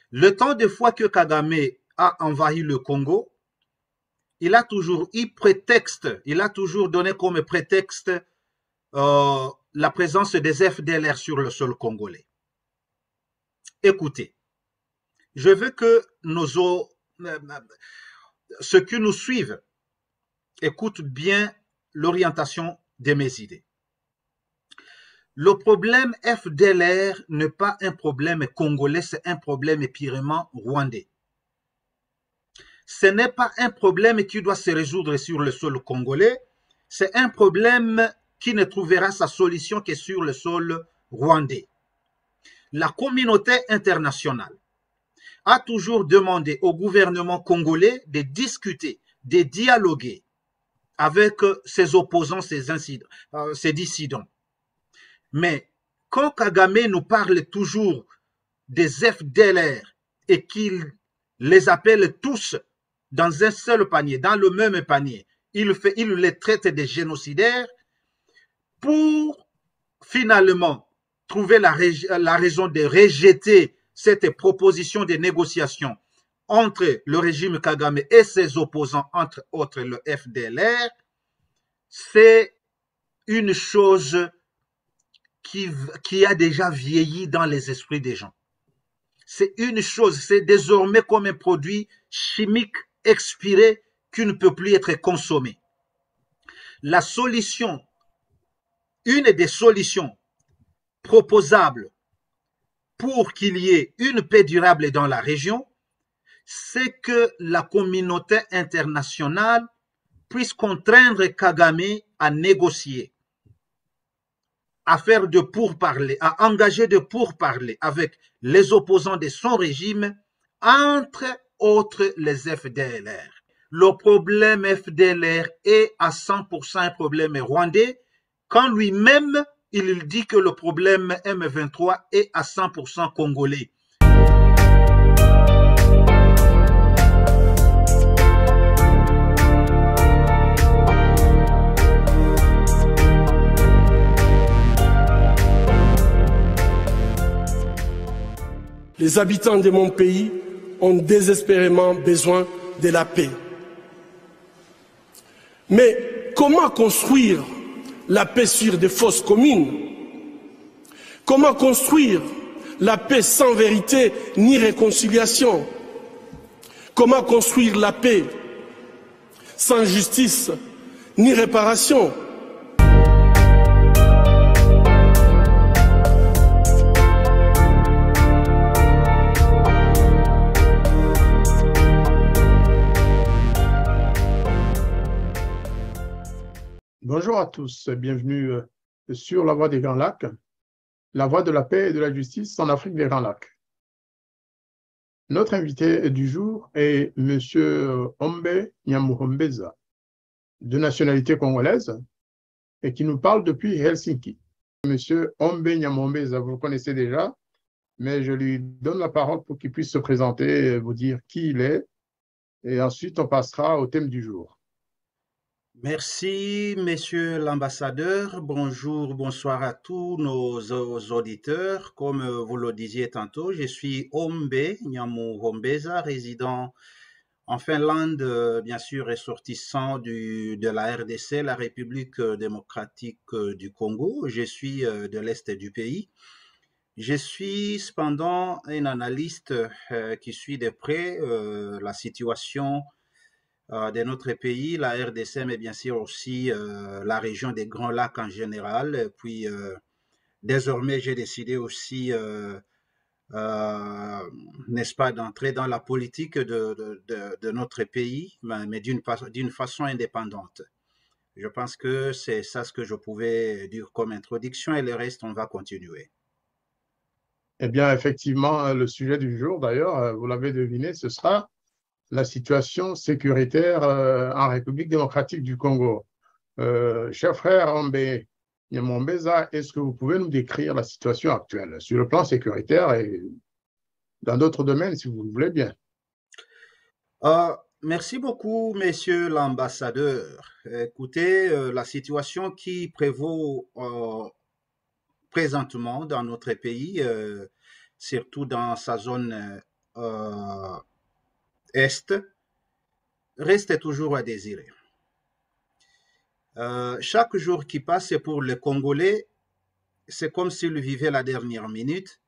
Le temps de fois que Kagame a envahi le Congo, il a toujours eu prétexte, il a toujours donné comme prétexte la présence des FDLR sur le sol congolais. Écoutez, je veux que ceux qui nous suivent écoutent bien l'orientation de mes idées. Le problème FDLR n'est pas un problème congolais, c'est un problème purement rwandais. Ce n'est pas un problème qui doit se résoudre sur le sol congolais, c'est un problème qui ne trouvera sa solution que sur le sol rwandais. La communauté internationale a toujours demandé au gouvernement congolais de discuter, de dialoguer avec ses opposants, ses dissidents. Mais quand Kagame nous parle toujours des FDLR et qu'il les appelle tous dans un seul panier, dans le même panier, il les traite de génocidaires pour finalement trouver la raison de rejeter cette proposition de négociation entre le régime Kagame et ses opposants, entre autres le FDLR. C'est une chose qui a déjà vieilli dans les esprits des gens. C'est une chose, c'est désormais comme un produit chimique expiré qui ne peut plus être consommé. La solution, une des solutions proposables pour qu'il y ait une paix durable dans la région, c'est que la communauté internationale puisse contraindre Kagame à négocier, à faire de pourparlers, à engager de pourparlers avec les opposants de son régime, entre autres les FDLR. Le problème FDLR est à 100% un problème rwandais, quand lui-même, il dit que le problème M23 est à 100% congolais. Les habitants de mon pays ont désespérément besoin de la paix. Mais comment construire la paix sur des fausses communes? Comment construire la paix sans vérité ni réconciliation? Comment construire la paix sans justice ni réparation? Bonjour à tous, bienvenue sur la Voix des Grands Lacs, la voie de la paix et de la justice en Afrique des Grands Lacs. Notre invité du jour est M. Ombe Nyamuhombeza, de nationalité congolaise, et qui nous parle depuis Helsinki. M. Ombe Nyamuhombeza, vous le connaissez déjà, mais je lui donne la parole pour qu'il puisse se présenter, vous dire qui il est, et ensuite on passera au thème du jour. Merci, Monsieur l'ambassadeur. Bonjour, bonsoir à tous nos auditeurs. Comme vous le disiez tantôt, je suis Ombe Nyamuhombeza, résident en Finlande, bien sûr ressortissant de la RDC, la République démocratique du Congo. Je suis de l'Est du pays. Je suis cependant un analyste qui suit de près la situation de notre pays, la RDC, mais bien sûr aussi la région des Grands Lacs en général. Puis désormais, j'ai décidé aussi, n'est-ce pas, d'entrer dans la politique de notre pays, mais d'une façon indépendante. Je pense que c'est ça ce que je pouvais dire comme introduction et le reste, on va continuer. Eh bien, effectivement, le sujet du jour, d'ailleurs, vous l'avez deviné, ce sera la situation sécuritaire en République démocratique du Congo. Cher frère Ombe Nyamuhombeza, est-ce que vous pouvez nous décrire la situation actuelle sur le plan sécuritaire et dans d'autres domaines, si vous le voulez bien? Merci beaucoup, messieurs l'ambassadeur. Écoutez, la situation qui prévaut présentement dans notre pays, surtout dans sa zone Est reste toujours à désirer. Chaque jour qui passe pour les Congolais, c'est comme s'ils vivaient la dernière minute.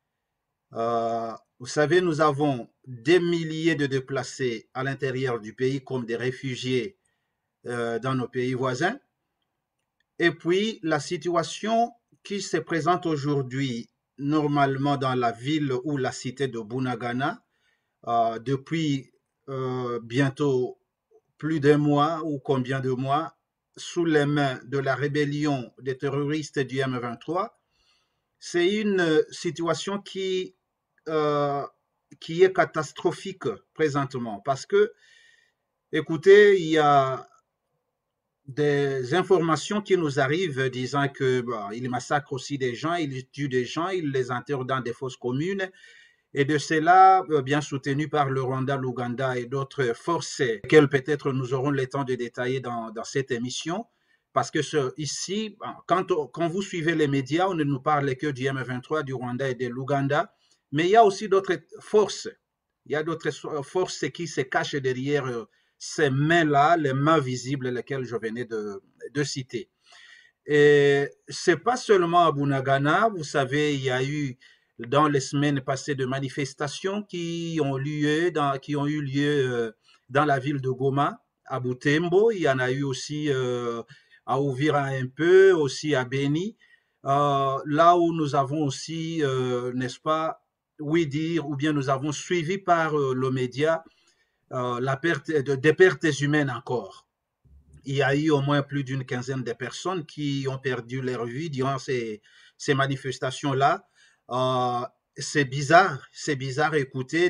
Vous savez, nous avons des milliers de déplacés à l'intérieur du pays comme des réfugiés dans nos pays voisins. Et puis, la situation qui se présente aujourd'hui, normalement dans la ville ou la cité de Bunagana, depuis bientôt plus d'un mois ou combien de mois, sous les mains de la rébellion des terroristes du M23, c'est une situation qui est catastrophique présentement parce que, écoutez, il y a des informations qui nous arrivent disant que il massacre aussi des gens, il tue des gens, il les enterre dans des fosses communes. Et de cela, bien soutenu par le Rwanda, l'Ouganda et d'autres forces, qu'elles peut-être nous aurons le temps de détailler dans cette émission. Parce que ici, quand vous suivez les médias, on ne nous parle que du M23, du Rwanda et de l'Ouganda, mais il y a aussi d'autres forces. Il y a d'autres forces qui se cachent derrière ces mains-là, les mains visibles, lesquelles je venais de citer. Et c'est pas seulement à Bunagana, vous savez, il y a eu dans les semaines passées de manifestations qui ont eu lieu dans la ville de Goma, à Butembo. Il y en a eu aussi à Uvira un peu, aussi à Beni, là où nous avons aussi, n'est-ce pas, oui dire, ou bien nous avons suivi par le média des pertes humaines encore. Il y a eu au moins plus d'une quinzaine de personnes qui ont perdu leur vie durant ces manifestations-là. C'est bizarre d'écouter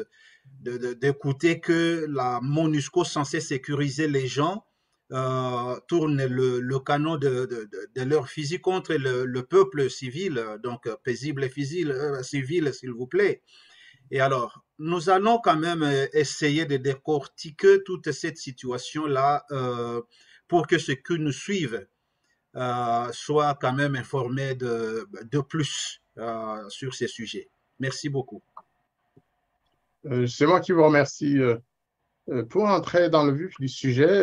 que la MONUSCO censée sécuriser les gens tourne le canon de leur fusil contre le peuple civil, donc paisible et civil, s'il vous plaît. Et alors, nous allons quand même essayer de décortiquer toute cette situation-là pour que ceux qui nous suivent soient quand même informés de plus sur ces sujets. Merci beaucoup. C'est moi qui vous remercie. Pour entrer dans le vif du sujet,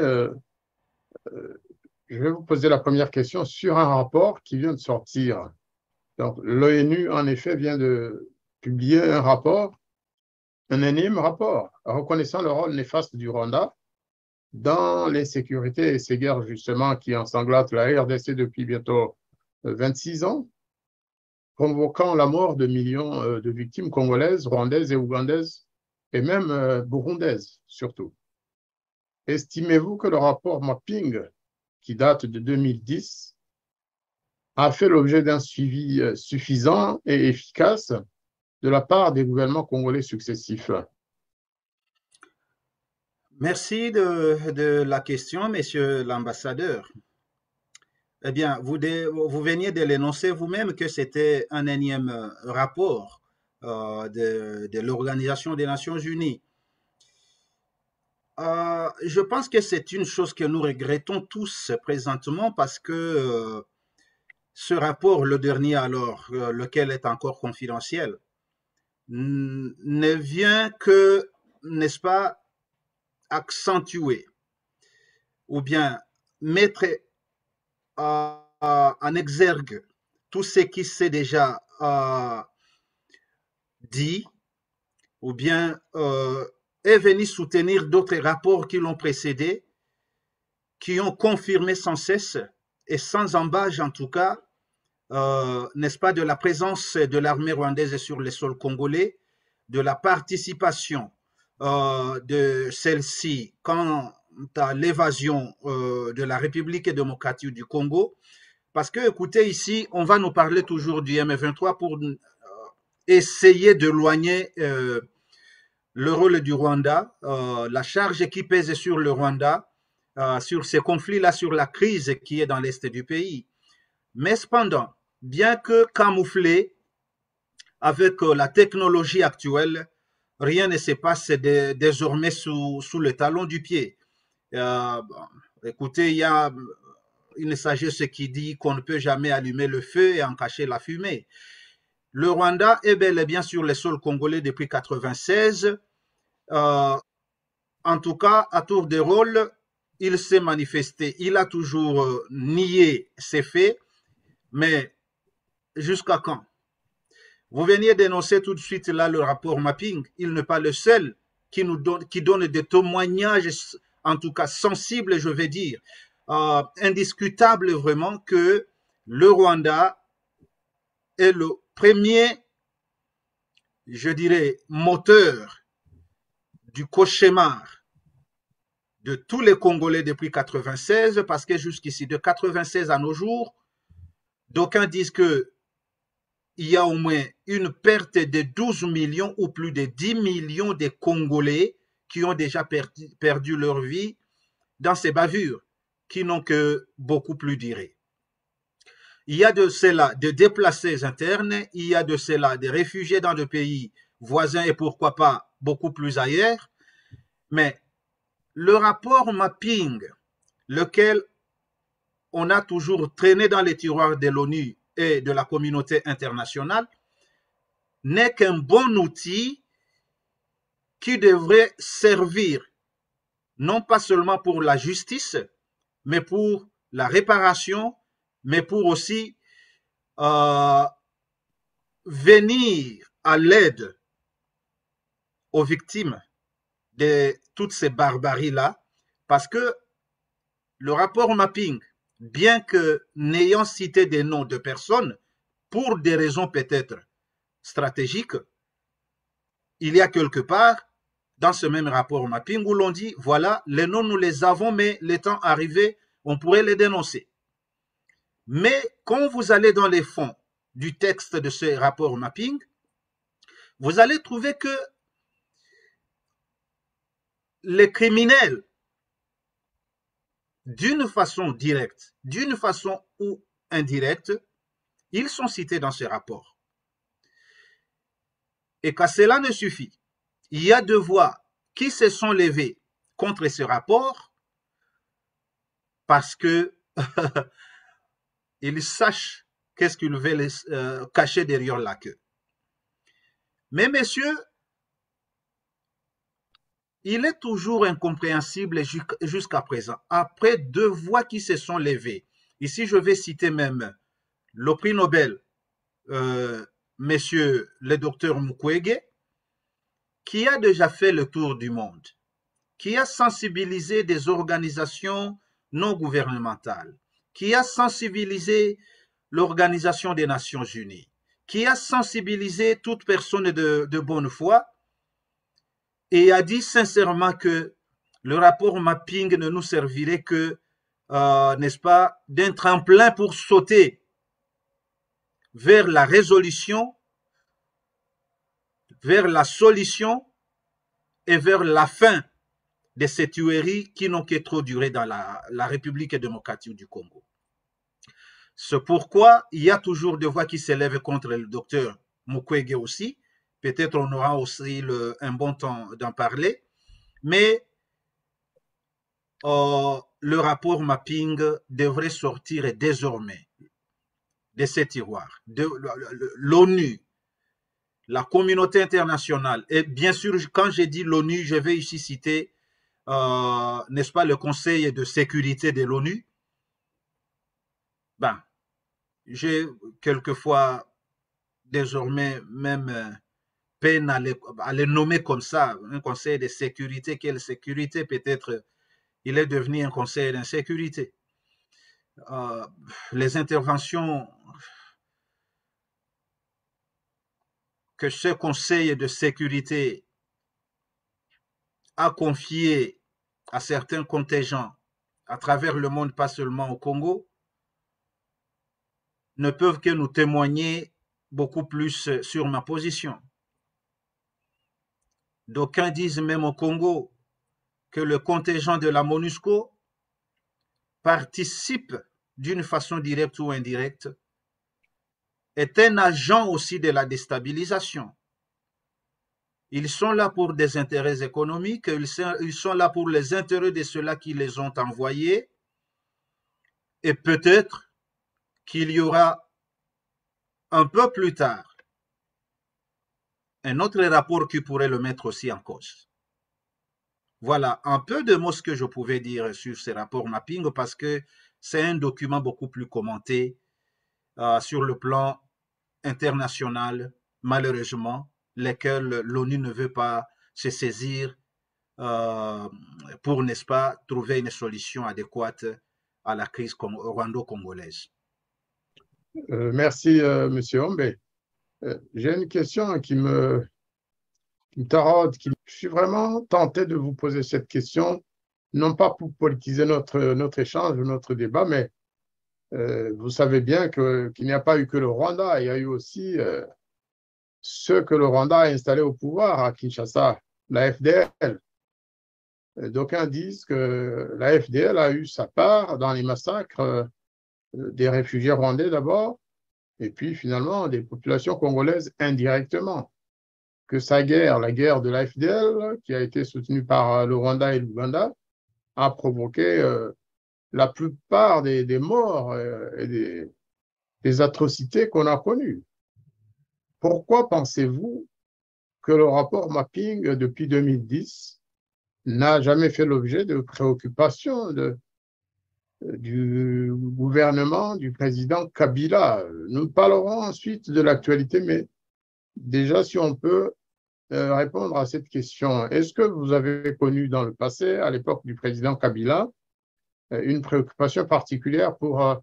je vais vous poser la première question sur un rapport qui vient de sortir. Donc, l'ONU, en effet, vient de publier un rapport, un énième rapport, reconnaissant le rôle néfaste du Rwanda dans l'insécurité et ces guerres, justement, qui ensanglantent la RDC depuis bientôt 26 ans, provoquant la mort de millions de victimes congolaises, rwandaises et ougandaises, et même burundaises, surtout. Estimez-vous que le rapport Mapping, qui date de 2010, a fait l'objet d'un suivi suffisant et efficace de la part des gouvernements congolais successifs? Merci de la question, monsieur l'ambassadeur. Eh bien, vous veniez de l'énoncer vous-même que c'était un énième rapport de l'Organisation des Nations Unies. Je pense que c'est une chose que nous regrettons tous présentement parce que ce rapport, le dernier alors, lequel est encore confidentiel, ne vient que, n'est-ce pas, accentuer ou bien mettre en exergue tout ce qui s'est déjà dit ou bien est venu soutenir d'autres rapports qui l'ont précédé, qui ont confirmé sans cesse et sans embâche en tout cas, n'est-ce pas, de la présence de l'armée rwandaise sur le sol congolais, de la participation de celle-ci quant à l'évasion de la République démocratique du Congo. Parce que, écoutez, ici, on va nous parler toujours du M23 pour essayer d'éloigner le rôle du Rwanda, la charge qui pèse sur le Rwanda, sur ces conflits-là, sur la crise qui est dans l'est du pays. Mais cependant, bien que camouflé avec la technologie actuelle, rien ne se passe désormais sous le talon du pied. Écoutez, il y a une sagesse qui dit qu'on ne peut jamais allumer le feu et en cacher la fumée. Le Rwanda est bel et bien sur les sols congolais depuis 1996. En tout cas, à tour de rôle, il s'est manifesté. Il a toujours nié ces faits, mais jusqu'à quand? Vous veniez d'énoncer tout de suite là le rapport mapping. Il n'est pas le seul qui donne des témoignages, en tout cas sensibles, je vais dire, indiscutables vraiment, que le Rwanda est le premier, je dirais, moteur du cauchemar de tous les Congolais depuis 1996, parce que jusqu'ici, de 1996 à nos jours, d'aucuns disent que il y a au moins une perte de 12 millions ou plus de 10 millions de Congolais qui ont déjà perdu leur vie dans ces bavures, qui n'ont que beaucoup plus duré. Il y a de cela des déplacés internes, il y a de cela des réfugiés dans des pays voisins et pourquoi pas beaucoup plus ailleurs, mais le rapport mapping, lequel on a toujours traîné dans les tiroirs de l'ONU et de la communauté internationale, n'est qu'un bon outil qui devrait servir non pas seulement pour la justice, mais pour la réparation, mais pour aussi venir à l'aide aux victimes de toutes ces barbaries-là, parce que le rapport mapping, bien que n'ayant cité des noms de personnes, pour des raisons peut-être stratégiques, il y a quelque part dans ce même rapport mapping où l'on dit, voilà, les noms nous les avons, mais le temps arrivé, on pourrait les dénoncer. Mais quand vous allez dans les fonds du texte de ce rapport mapping, vous allez trouver que les criminels, d'une façon directe, d'une façon ou indirecte, ils sont cités dans ce rapport. Et qu'à cela ne suffit. Il y a deux voix qui se sont levées contre ce rapport parce que ils sachent qu'est-ce qu'ils veulent cacher derrière la queue. Mais messieurs, il est toujours incompréhensible jusqu'à présent. Après deux voix qui se sont levées, ici je vais citer même le prix Nobel, monsieur le docteur Mukwege, qui a déjà fait le tour du monde, qui a sensibilisé des organisations non gouvernementales, qui a sensibilisé l'Organisation des Nations Unies, qui a sensibilisé toute personne de bonne foi et a dit sincèrement que le rapport mapping ne nous servirait que, n'est-ce pas, d'un tremplin pour sauter vers la résolution, vers la solution et vers la fin de ces tueries qui n'ont que trop duré dans la République démocratique du Congo. C'est pourquoi il y a toujours des voix qui s'élèvent contre le docteur Mukwege aussi. Peut-être on aura aussi un bon temps d'en parler. Mais le rapport mapping devrait sortir désormais de ces tiroirs. L'ONU, la communauté internationale, et bien sûr, quand j'ai dit l'ONU, je vais ici citer, n'est-ce pas, le Conseil de sécurité de l'ONU. Ben, j'ai quelquefois désormais même peine à les nommer comme ça, un conseil de sécurité. Quelle sécurité? Peut-être il est devenu un conseil d'insécurité. Les interventions que ce conseil de sécurité a confiées à certains contingents à travers le monde, pas seulement au Congo, ne peuvent que nous témoigner beaucoup plus sur ma position. D'aucuns disent même au Congo que le contingent de la MONUSCO participe d'une façon directe ou indirecte, est un agent aussi de la déstabilisation. Ils sont là pour des intérêts économiques, ils sont là pour les intérêts de ceux-là qui les ont envoyés, et peut-être qu'il y aura un peu plus tard un autre rapport qui pourrait le mettre aussi en cause. Voilà un peu de mots ce que je pouvais dire sur ces rapports mapping parce que c'est un document beaucoup plus commenté sur le plan international, malheureusement, lesquels l'ONU ne veut pas se saisir pour, n'est-ce pas, trouver une solution adéquate à la crise rwando-congolaise. Merci, Monsieur Ombe. J'ai une question qui me taraude. Je suis vraiment tenté de vous poser cette question, non pas pour politiser notre échange, notre débat, mais vous savez bien qu'il n'y a pas eu que le Rwanda, il y a eu aussi ceux que le Rwanda a installés au pouvoir à Kinshasa, la FDL. D'aucuns disent que la FDL a eu sa part dans les massacres des réfugiés rwandais d'abord, et puis finalement des populations congolaises indirectement. Que sa guerre, la guerre de la FDL, qui a été soutenue par le Rwanda et l'Ouganda, a provoqué la plupart des morts et des atrocités qu'on a connues. Pourquoi pensez-vous que le rapport mapping depuis 2010 n'a jamais fait l'objet de préoccupations du gouvernement du président Kabila? Nous parlerons ensuite de l'actualité, mais déjà si on peut répondre à cette question. Est-ce que vous avez connu dans le passé, à l'époque du président Kabila, une préoccupation particulière pour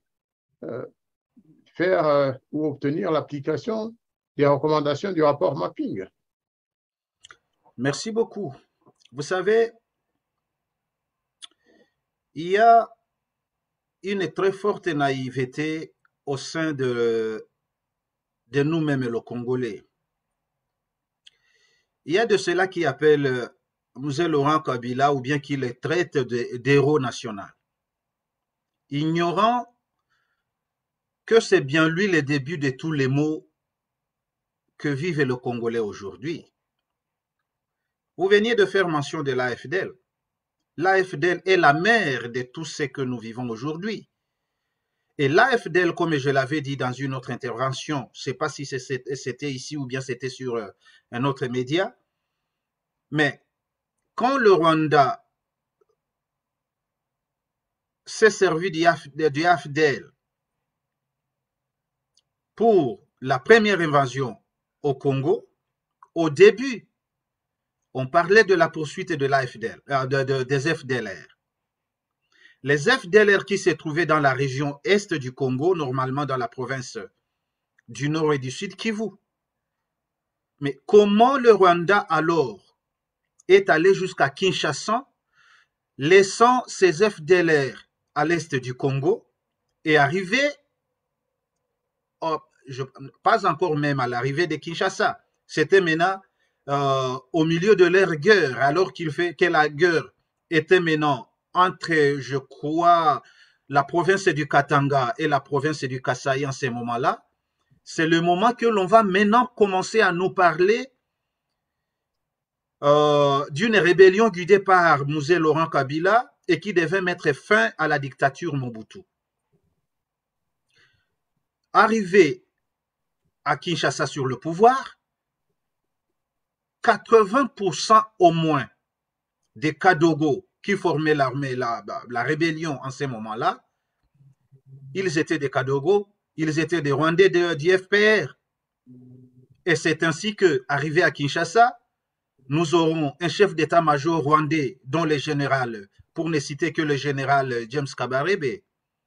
faire ou obtenir l'application des recommandations du rapport mapping? Merci beaucoup. Vous savez, il y a une très forte naïveté au sein de nous-mêmes, les Congolais. Il y a de ceux-là qui appellent M. Laurent Kabila ou bien qui les traitent d'héros national, ignorant que c'est bien lui le début de tous les maux que vivent les Congolais aujourd'hui. Vous veniez de faire mention de l'AFDL. L'AFDL est la mère de tout ce que nous vivons aujourd'hui. Et l'AFDL, comme je l'avais dit dans une autre intervention, je ne sais pas si c'était ici ou bien c'était sur un autre média, mais quand le Rwanda s'est servi du AFDL pour la première invasion au Congo, au début, on parlait de la poursuite de l'AFDL, des FDLR. Les FDLR qui se trouvaient dans la région est du Congo, normalement dans la province du Nord et du Sud, Kivu. Mais comment le Rwanda alors est allé jusqu'à Kinshasa, laissant ses FDLR à l'est du Congo et arrivé, pas encore même à l'arrivée de Kinshasa, c'était maintenant au milieu de leur guerre, alors que la guerre était maintenant entre, je crois, la province du Katanga et la province du Kasaï en ces moments-là. C'est le moment que l'on va maintenant commencer à nous parler d'une rébellion guidée par M. Laurent Kabila et qui devait mettre fin à la dictature Mobutu. Arrivé à Kinshasa sur le pouvoir, 80% au moins des Kadogo qui formaient l'armée, la rébellion en ces moments-là, ils étaient des Kadogo, ils étaient des Rwandais du FPR. Et c'est ainsi que, arrivé à Kinshasa, nous aurons un chef d'état-major rwandais dont le général, pour ne citer que le général James Kabarebe.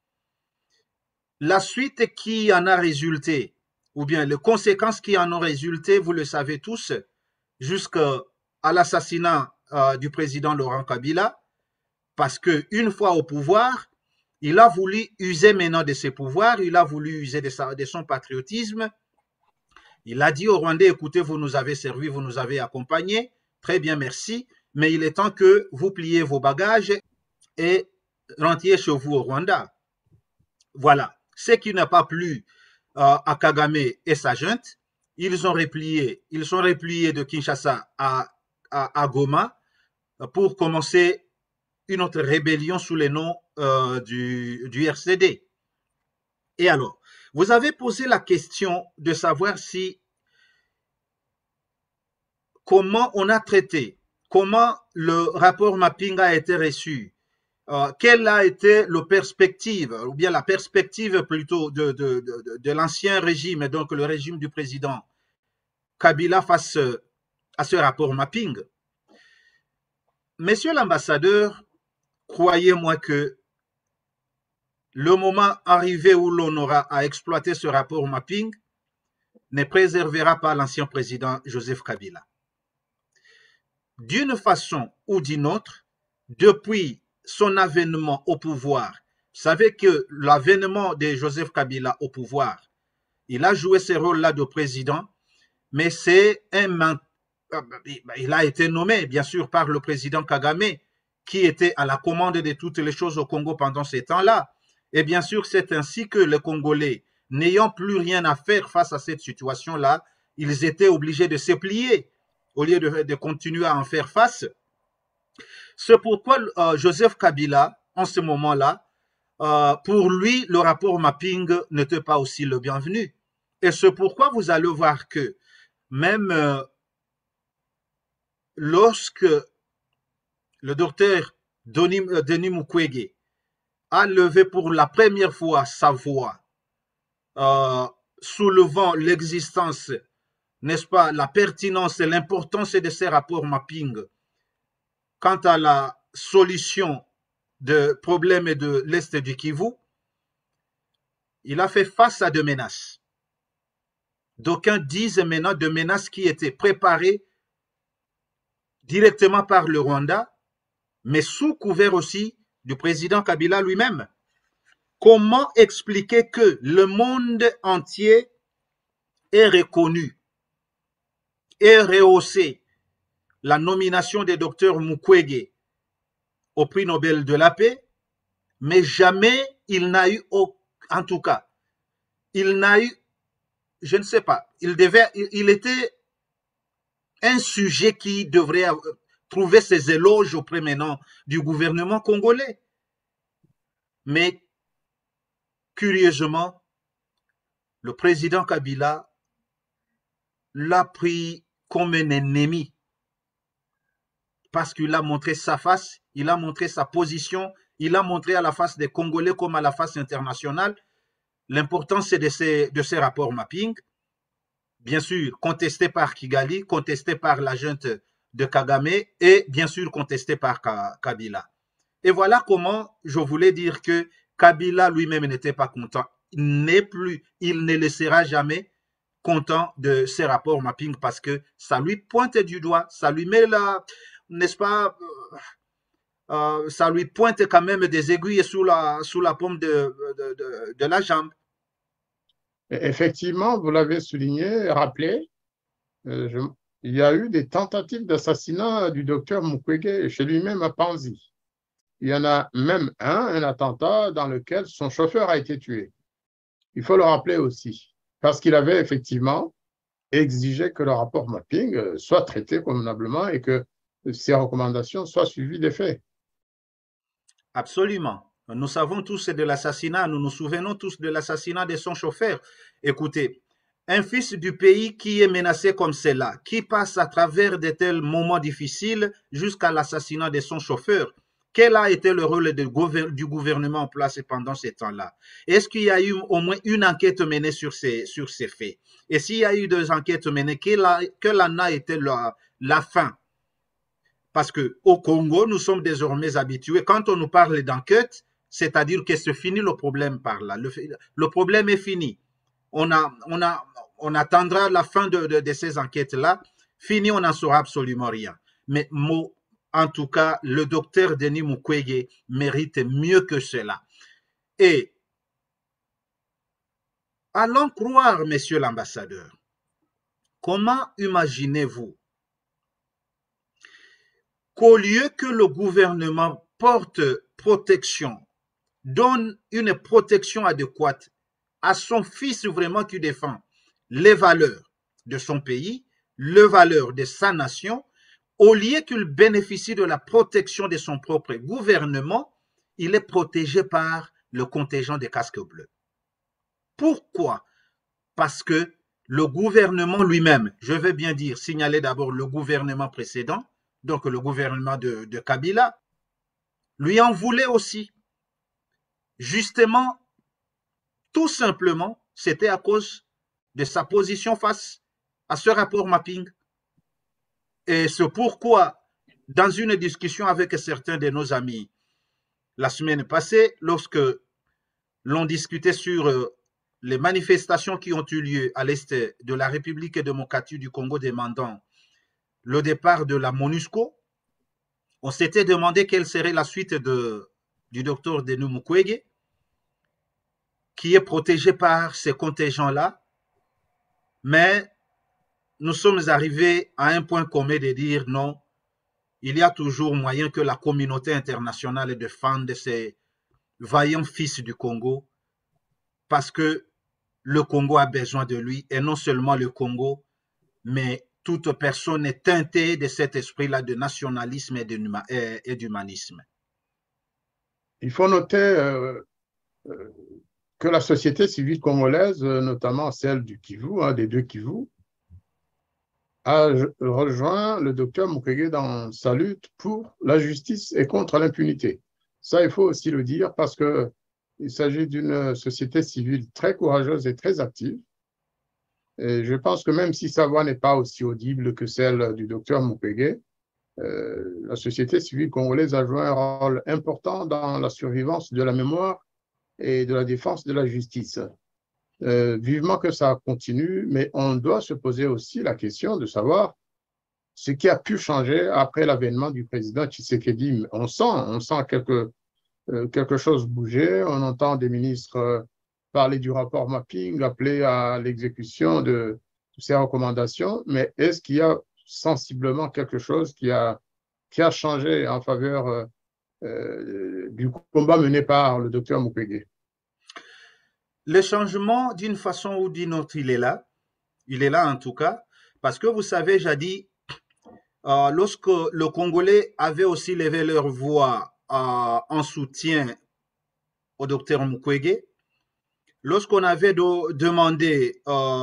La suite qui en a résulté, ou bien les conséquences qui en ont résulté, vous le savez tous, jusqu'à l'assassinat du président Laurent Kabila, parce qu'une fois au pouvoir, il a voulu user maintenant de ses pouvoirs, il a voulu user de son patriotisme. Il a dit aux Rwandais, écoutez, vous nous avez servi, vous nous avez accompagnés, très bien, merci, mais il est temps que vous pliez vos bagages et rentriez chez vous au Rwanda. Voilà. Ce qui n'a pas plu à Kagame et sa junte, ils sont repliés de Kinshasa à Goma pour commencer une autre rébellion sous le nom du RCD. Et alors, vous avez posé la question de savoir si comment on a traité, comment le rapport mapping a été reçu, quelle a été la perspective, ou bien la perspective plutôt de l'ancien régime, donc le régime du président Kabila face à ce rapport mapping. Monsieur l'ambassadeur, croyez-moi que le moment arrivé où l'on aura à exploiter ce rapport mapping ne préservera pas l'ancien président Joseph Kabila. D'une façon ou d'une autre, depuis son avènement au pouvoir, vous savez que l'avènement de Joseph Kabila au pouvoir, il a joué ce rôle-là de président, mais il a été nommé, bien sûr, par le président Kagame, qui était à la commande de toutes les choses au Congo pendant ces temps-là. Et bien sûr, c'est ainsi que les Congolais, n'ayant plus rien à faire face à cette situation-là, ils étaient obligés de se plier au lieu de continuer à en faire face. C'est pourquoi Joseph Kabila, en ce moment-là, pour lui, le rapport mapping n'était pas aussi le bienvenu. Et c'est pourquoi vous allez voir que même lorsque le docteur Denis Mukwege a levé pour la première fois sa voix, soulevant l'existence, n'est-ce pas, la pertinence et l'importance de ces rapports mapping quant à la solution de problèmes de l'Est du Kivu, il a fait face à des menaces. D'aucuns disent maintenant de menaces qui étaient préparées directement par le Rwanda, mais sous couvert aussi du président Kabila lui-même. Comment expliquer que le monde entier ait reconnu et rehaussé la nomination du docteur Mukwege au prix Nobel de la paix, mais jamais il n'a eu, en tout cas, il n'a eu, je ne sais pas, il était un sujet qui devrait trouver ses éloges auprès maintenant du gouvernement congolais. Mais curieusement, le président Kabila l'a pris comme un ennemi parce qu'il a montré sa face, il a montré sa position, il a montré à la face des Congolais comme à la face internationale l'importance de ces rapports mapping, bien sûr contesté par Kigali, contesté par la junte de Kagame et bien sûr contesté par Kabila. Et voilà comment je voulais dire que Kabila lui-même n'était pas content. Il ne le sera jamais content de ces rapports mapping parce que ça lui pointe du doigt, ça lui met la, n'est-ce pas, ça lui pointe quand même des aiguilles sous la paume de la jambe. Effectivement, vous l'avez souligné, rappelé, il y a eu des tentatives d'assassinat du docteur Mukwege chez lui-même à Panzi. Il y en a même un attentat dans lequel son chauffeur a été tué. Il faut le rappeler aussi, parce qu'il avait effectivement exigé que le rapport mapping soit traité convenablement et que ses recommandations soient suivies des faits. Absolument. Nous savons tous de l'assassinat, nous nous souvenons tous de l'assassinat de son chauffeur. Écoutez, un fils du pays qui est menacé comme cela, qui passe à travers de tels moments difficiles jusqu'à l'assassinat de son chauffeur, quel a été le rôle du gouvernement en place pendant ce temps-là? Est-ce qu'il y a eu au moins une enquête menée sur ces faits? Et s'il y a eu deux enquêtes menées, quelle en a été la fin? Parce qu'au Congo, nous sommes désormais habitués, quand on nous parle d'enquête, c'est-à-dire que c'est fini le problème par là. Le problème est fini. On attendra la fin de ces enquêtes-là. Fini, on n'en saura absolument rien. Mais en tout cas, le docteur Denis Mukwege mérite mieux que cela. Et allons croire, monsieur l'ambassadeur, comment imaginez-vous qu'au lieu que le gouvernement porte protection, donne une protection adéquate à son fils vraiment qui défend les valeurs de son pays, les valeurs de sa nation, au lieu qu'il bénéficie de la protection de son propre gouvernement, il est protégé par le contingent des casques bleus. Pourquoi? Parce que le gouvernement lui-même, je vais bien dire, signaler d'abord le gouvernement précédent, donc le gouvernement de Kabila, lui en voulait aussi. Justement, tout simplement, c'était à cause de sa position face à ce rapport mapping. Et c'est pourquoi, dans une discussion avec certains de nos amis la semaine passée, lorsque l'on discutait sur les manifestations qui ont eu lieu à l'est de la République démocratique du Congo demandant le départ de la MONUSCO, on s'était demandé quelle serait la suite du docteur Denis Mukwege, qui est protégé par ces contingents-là, mais nous sommes arrivés à un point commun de dire non, il y a toujours moyen que la communauté internationale défende ces vaillants fils du Congo, parce que le Congo a besoin de lui, et non seulement le Congo, mais toute personne est teintée de cet esprit-là de nationalisme et d'humanisme. Il faut noter que la société civile congolaise, notamment celle du Kivu, des deux Kivu, a rejoint le docteur Mukwege dans sa lutte pour la justice et contre l'impunité. Ça, il faut aussi le dire parce qu'il s'agit d'une société civile très courageuse et très active. Et je pense que même si sa voix n'est pas aussi audible que celle du docteur Mukwege, la société civile congolaise a joué un rôle important dans la survivance de la mémoire et de la défense de la justice. Vivement que ça continue, mais on doit se poser aussi la question de savoir ce qui a pu changer après l'avènement du président Tshisekedi. On sent quelque chose bouger, on entend des ministres parler du rapport mapping, appeler à l'exécution de ces recommandations, mais est-ce qu'il y a sensiblement quelque chose qui a changé en faveur du combat mené par le docteur Mukwege? Le changement, d'une façon ou d'une autre, il est là en tout cas, parce que vous savez, jadis, lorsque le Congolais avait aussi levé leur voix en soutien au docteur Mukwege, lorsqu'on avait demandé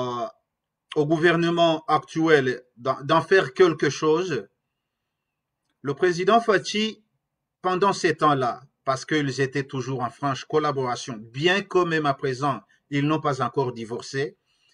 au gouvernement actuel d'en faire quelque chose, le président Fachi, pendant ces temps-là, parce qu'ils étaient toujours en franche collaboration, bien que même à présent, ils n'ont pas encore divorcé,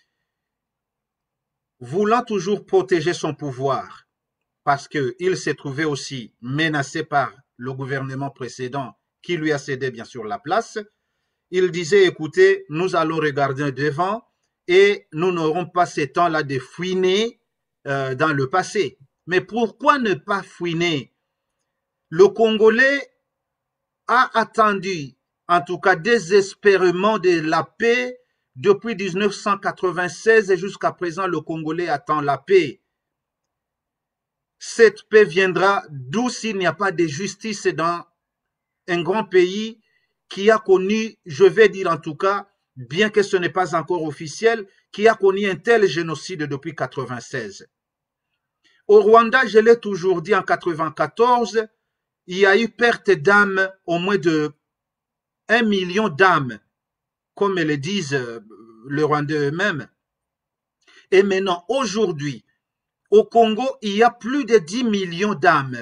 voulant toujours protéger son pouvoir, parce qu'il s'est trouvé aussi menacé par le gouvernement précédent qui lui a cédé bien sûr la place, il disait, écoutez, nous allons regarder devant et nous n'aurons pas ces temps-là de fouiner dans le passé. Mais pourquoi ne pas fouiner? Le Congolais a attendu, en tout cas désespérément, de la paix depuis 1996 et jusqu'à présent, le Congolais attend la paix. Cette paix viendra d'où s'il n'y a pas de justice dans un grand pays qui a connu, je vais dire en tout cas, bien que ce n'est pas encore officiel, qui a connu un tel génocide depuis 1996. Au Rwanda, je l'ai toujours dit, en 1994, il y a eu perte d'âmes, au moins de 1 million d'âmes, comme le disent les Rwandais eux-mêmes. Et maintenant, aujourd'hui, au Congo, il y a plus de 10 millions d'âmes.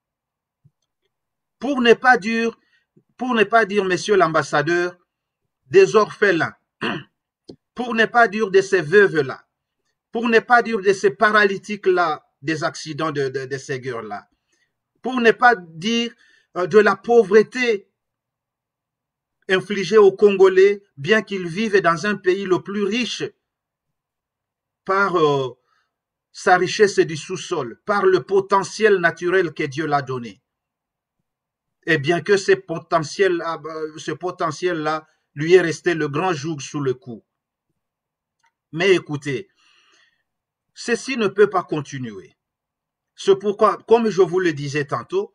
Pour ne pas dire, monsieur l'ambassadeur, des orphelins, pour ne pas dire de ces veuves-là, pour ne pas dire de ces paralytiques-là, des accidents de ces guerres-là, pour ne pas dire de la pauvreté infligée aux Congolais, bien qu'ils vivent dans un pays le plus riche par sa richesse du sous-sol, par le potentiel naturel que Dieu l'a donné. Et bien que ce potentiel-là lui est resté le grand joug sous le cou. Mais écoutez, ceci ne peut pas continuer. C'est pourquoi, comme je vous le disais tantôt,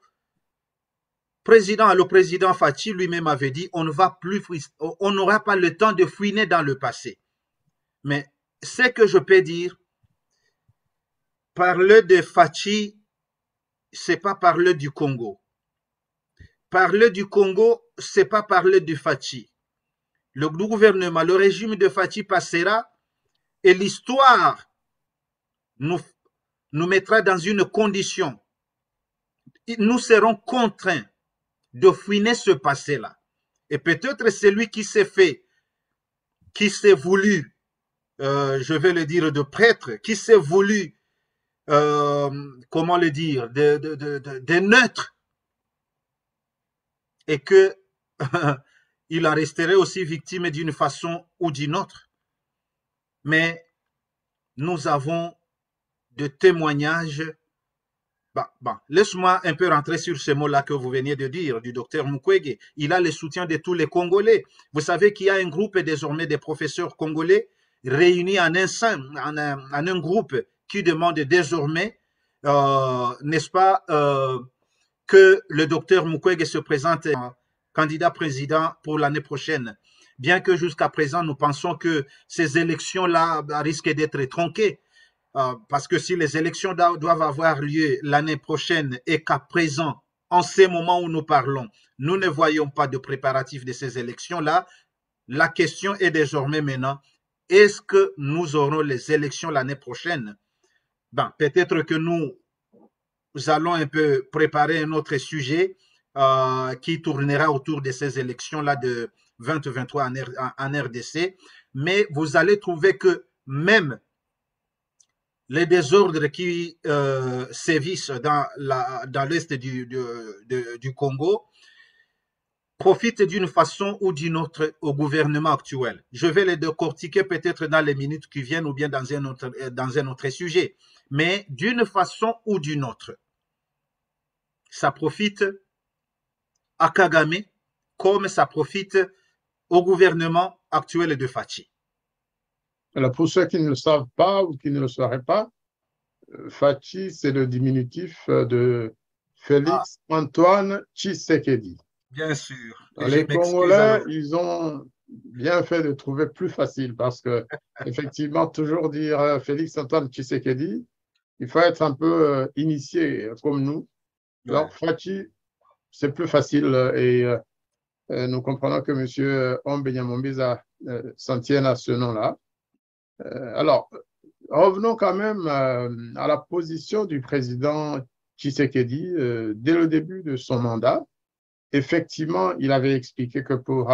le président Fachi lui-même avait dit on n'aura pas le temps de fouiner dans le passé. Mais ce que je peux dire, parler de Fachi, c'est pas parler du Congo. Parler du Congo, c'est pas parler du Fachi. Le gouvernement, le régime de Fachi passera Et l'histoire nous mettra dans une condition. Nous serons contraints de fouiner ce passé-là. Et peut-être celui qui s'est voulu, je vais le dire, de prêtre, qui s'est voulu, comment le dire, de neutre, et que il en resterait aussi victime d'une façon ou d'une autre. Mais nous avons de témoignages. Laisse-moi un peu rentrer sur ce mot-là que vous veniez de dire, du docteur Mukwege. Il a le soutien de tous les Congolais. Vous savez qu'il y a un groupe désormais des professeurs congolais réunis en un groupe qui demande désormais, n'est-ce pas, que le docteur Mukwege se présente candidat président pour l'année prochaine. Bien que jusqu'à présent, nous pensons que ces élections-là risquent d'être tronquées. Parce que si les élections doivent avoir lieu l'année prochaine et qu'à présent, en ces moments où nous parlons, nous ne voyons pas de préparatifs de ces élections-là, la question est désormais maintenant, est-ce que nous aurons les élections l'année prochaine? Peut-être que nous allons un peu préparer un autre sujet qui tournera autour de ces élections-là de 2023 en RDC, mais vous allez trouver que même les désordres qui sévissent dans l'est du Congo profitent d'une façon ou d'une autre au gouvernement actuel. Je vais les décortiquer peut-être dans les minutes qui viennent ou bien dans un autre sujet. Mais d'une façon ou d'une autre, ça profite à Kagame comme ça profite au gouvernement actuel de Fachi. Alors pour ceux qui ne le savent pas ou qui ne le sauraient pas, Fachi, c'est le diminutif de Félix Antoine Tshisekedi. Bien sûr. Les Congolais, ils ont bien fait de trouver plus facile parce que, effectivement, toujours dire Félix Antoine Tshisekedi, il faut être un peu initié comme nous. Alors, Fachi, c'est plus facile et nous comprenons que M. Ombenyamombiza s'en tienne à ce nom-là. Alors, revenons quand même à la position du président Tshisekedi dès le début de son mandat. Effectivement, il avait expliqué que pour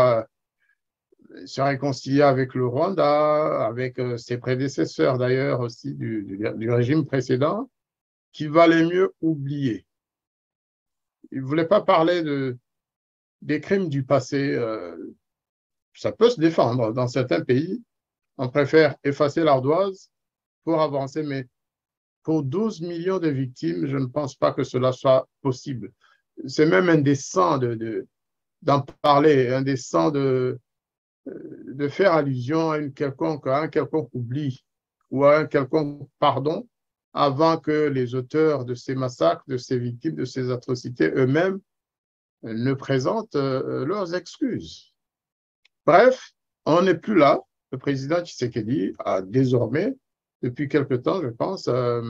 se réconcilier avec le Rwanda, avec ses prédécesseurs d'ailleurs aussi du régime précédent, qu'il valait mieux oublier. Il ne voulait pas parler des crimes du passé. Ça peut se défendre dans certains pays. On préfère effacer l'ardoise pour avancer, mais pour 12 millions de victimes, je ne pense pas que cela soit possible. C'est même indécent d'en parler, indécent de faire allusion à un quelconque oubli ou à un quelconque pardon avant que les auteurs de ces massacres, de ces victimes, de ces atrocités eux-mêmes ne présentent leurs excuses. Bref, on n'est plus là. Le président Tshisekedi a désormais, depuis quelque temps, je pense,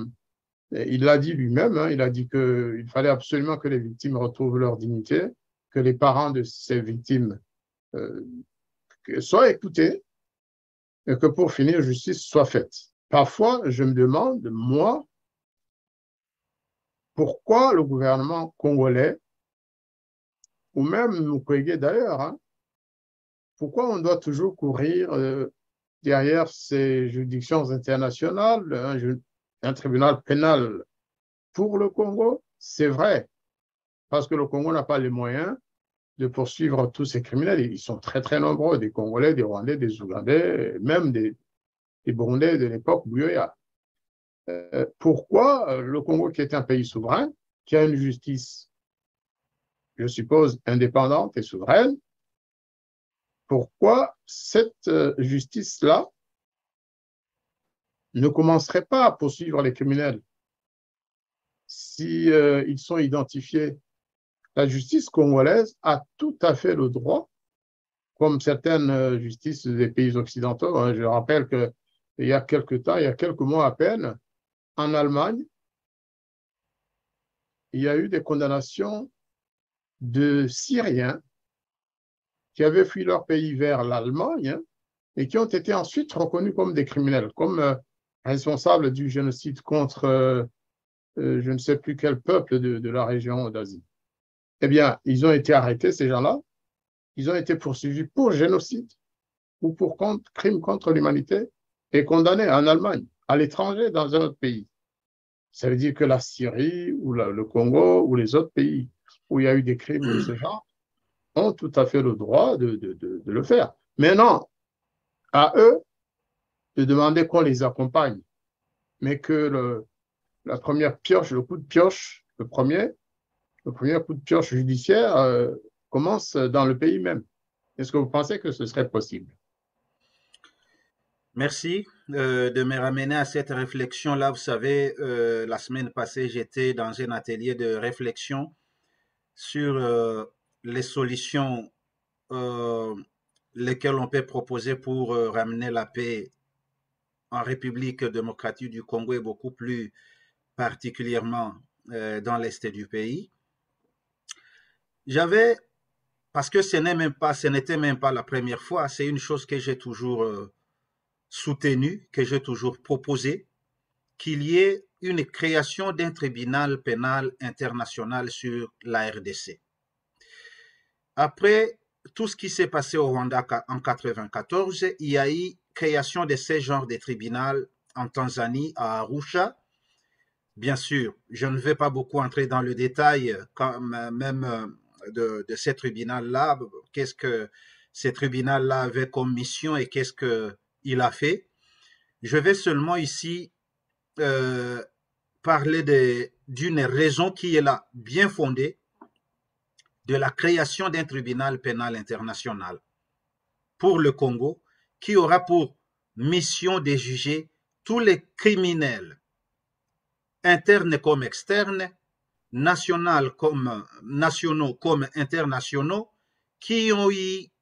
il l'a dit lui-même, il a dit qu'il fallait absolument que les victimes retrouvent leur dignité, que les parents de ces victimes soient écoutés et que pour finir, justice soit faite. Parfois, je me demande, moi, pourquoi le gouvernement congolais, ou même Mukwege d'ailleurs, pourquoi on doit toujours courir derrière ces juridictions internationales, un tribunal pénal pour le Congo? C'est vrai, parce que le Congo n'a pas les moyens de poursuivre tous ces criminels. Ils sont très, très nombreux, des Congolais, des Rwandais, des Ougandais, même des Burundais de l'époque Buyoya. Pourquoi le Congo, qui est un pays souverain, qui a une justice, je suppose, indépendante et souveraine, pourquoi cette justice-là ne commencerait pas à poursuivre les criminels si ils sont identifiés? La justice congolaise a tout à fait le droit, comme certaines justices des pays occidentaux. Je rappelle qu'il y a quelques temps, il y a quelques mois à peine, en Allemagne, il y a eu des condamnations de Syriens qui avaient fui leur pays vers l'Allemagne et qui ont été ensuite reconnus comme des criminels, comme responsables du génocide contre je ne sais plus quel peuple de la région d'Asie. Eh bien, ils ont été arrêtés, ces gens-là. Ils ont été poursuivis pour génocide ou pour crime contre l'humanité et condamnés en Allemagne, à l'étranger, dans un autre pays. Ça veut dire que la Syrie ou le Congo ou les autres pays où il y a eu des crimes de ce genre ont tout à fait le droit de le faire. Maintenant, à eux de demander qu'on les accompagne, mais que la première pioche, le coup de pioche, le premier coup de pioche judiciaire commence dans le pays même. Est-ce que vous pensez que ce serait possible? Merci de me ramener à cette réflexion-là. Vous savez, la semaine passée, j'étais dans un atelier de réflexion sur les solutions euh, lesquelles on peut proposer pour ramener la paix en République démocratique du Congo et beaucoup plus particulièrement dans l'est du pays. J'avais, parce que ce n'était même pas la première fois, c'est une chose que j'ai toujours soutenu, que j'ai toujours proposé, qu'il y ait une création d'un tribunal pénal international sur la RDC. Après tout ce qui s'est passé au Rwanda en 1994, il y a eu création de ce genre de tribunal en Tanzanie, à Arusha. Bien sûr, je ne vais pas beaucoup entrer dans le détail même de ces tribunaux-là. Qu'est-ce que ces tribunaux-là avaient comme mission et qu'est-ce qu'il a fait. Je vais seulement ici parler d'une raison qui est là, bien fondée, de la création d'un tribunal pénal international pour le Congo, qui aura pour mission de juger tous les criminels, internes comme externes, nationaux comme internationaux, qui ont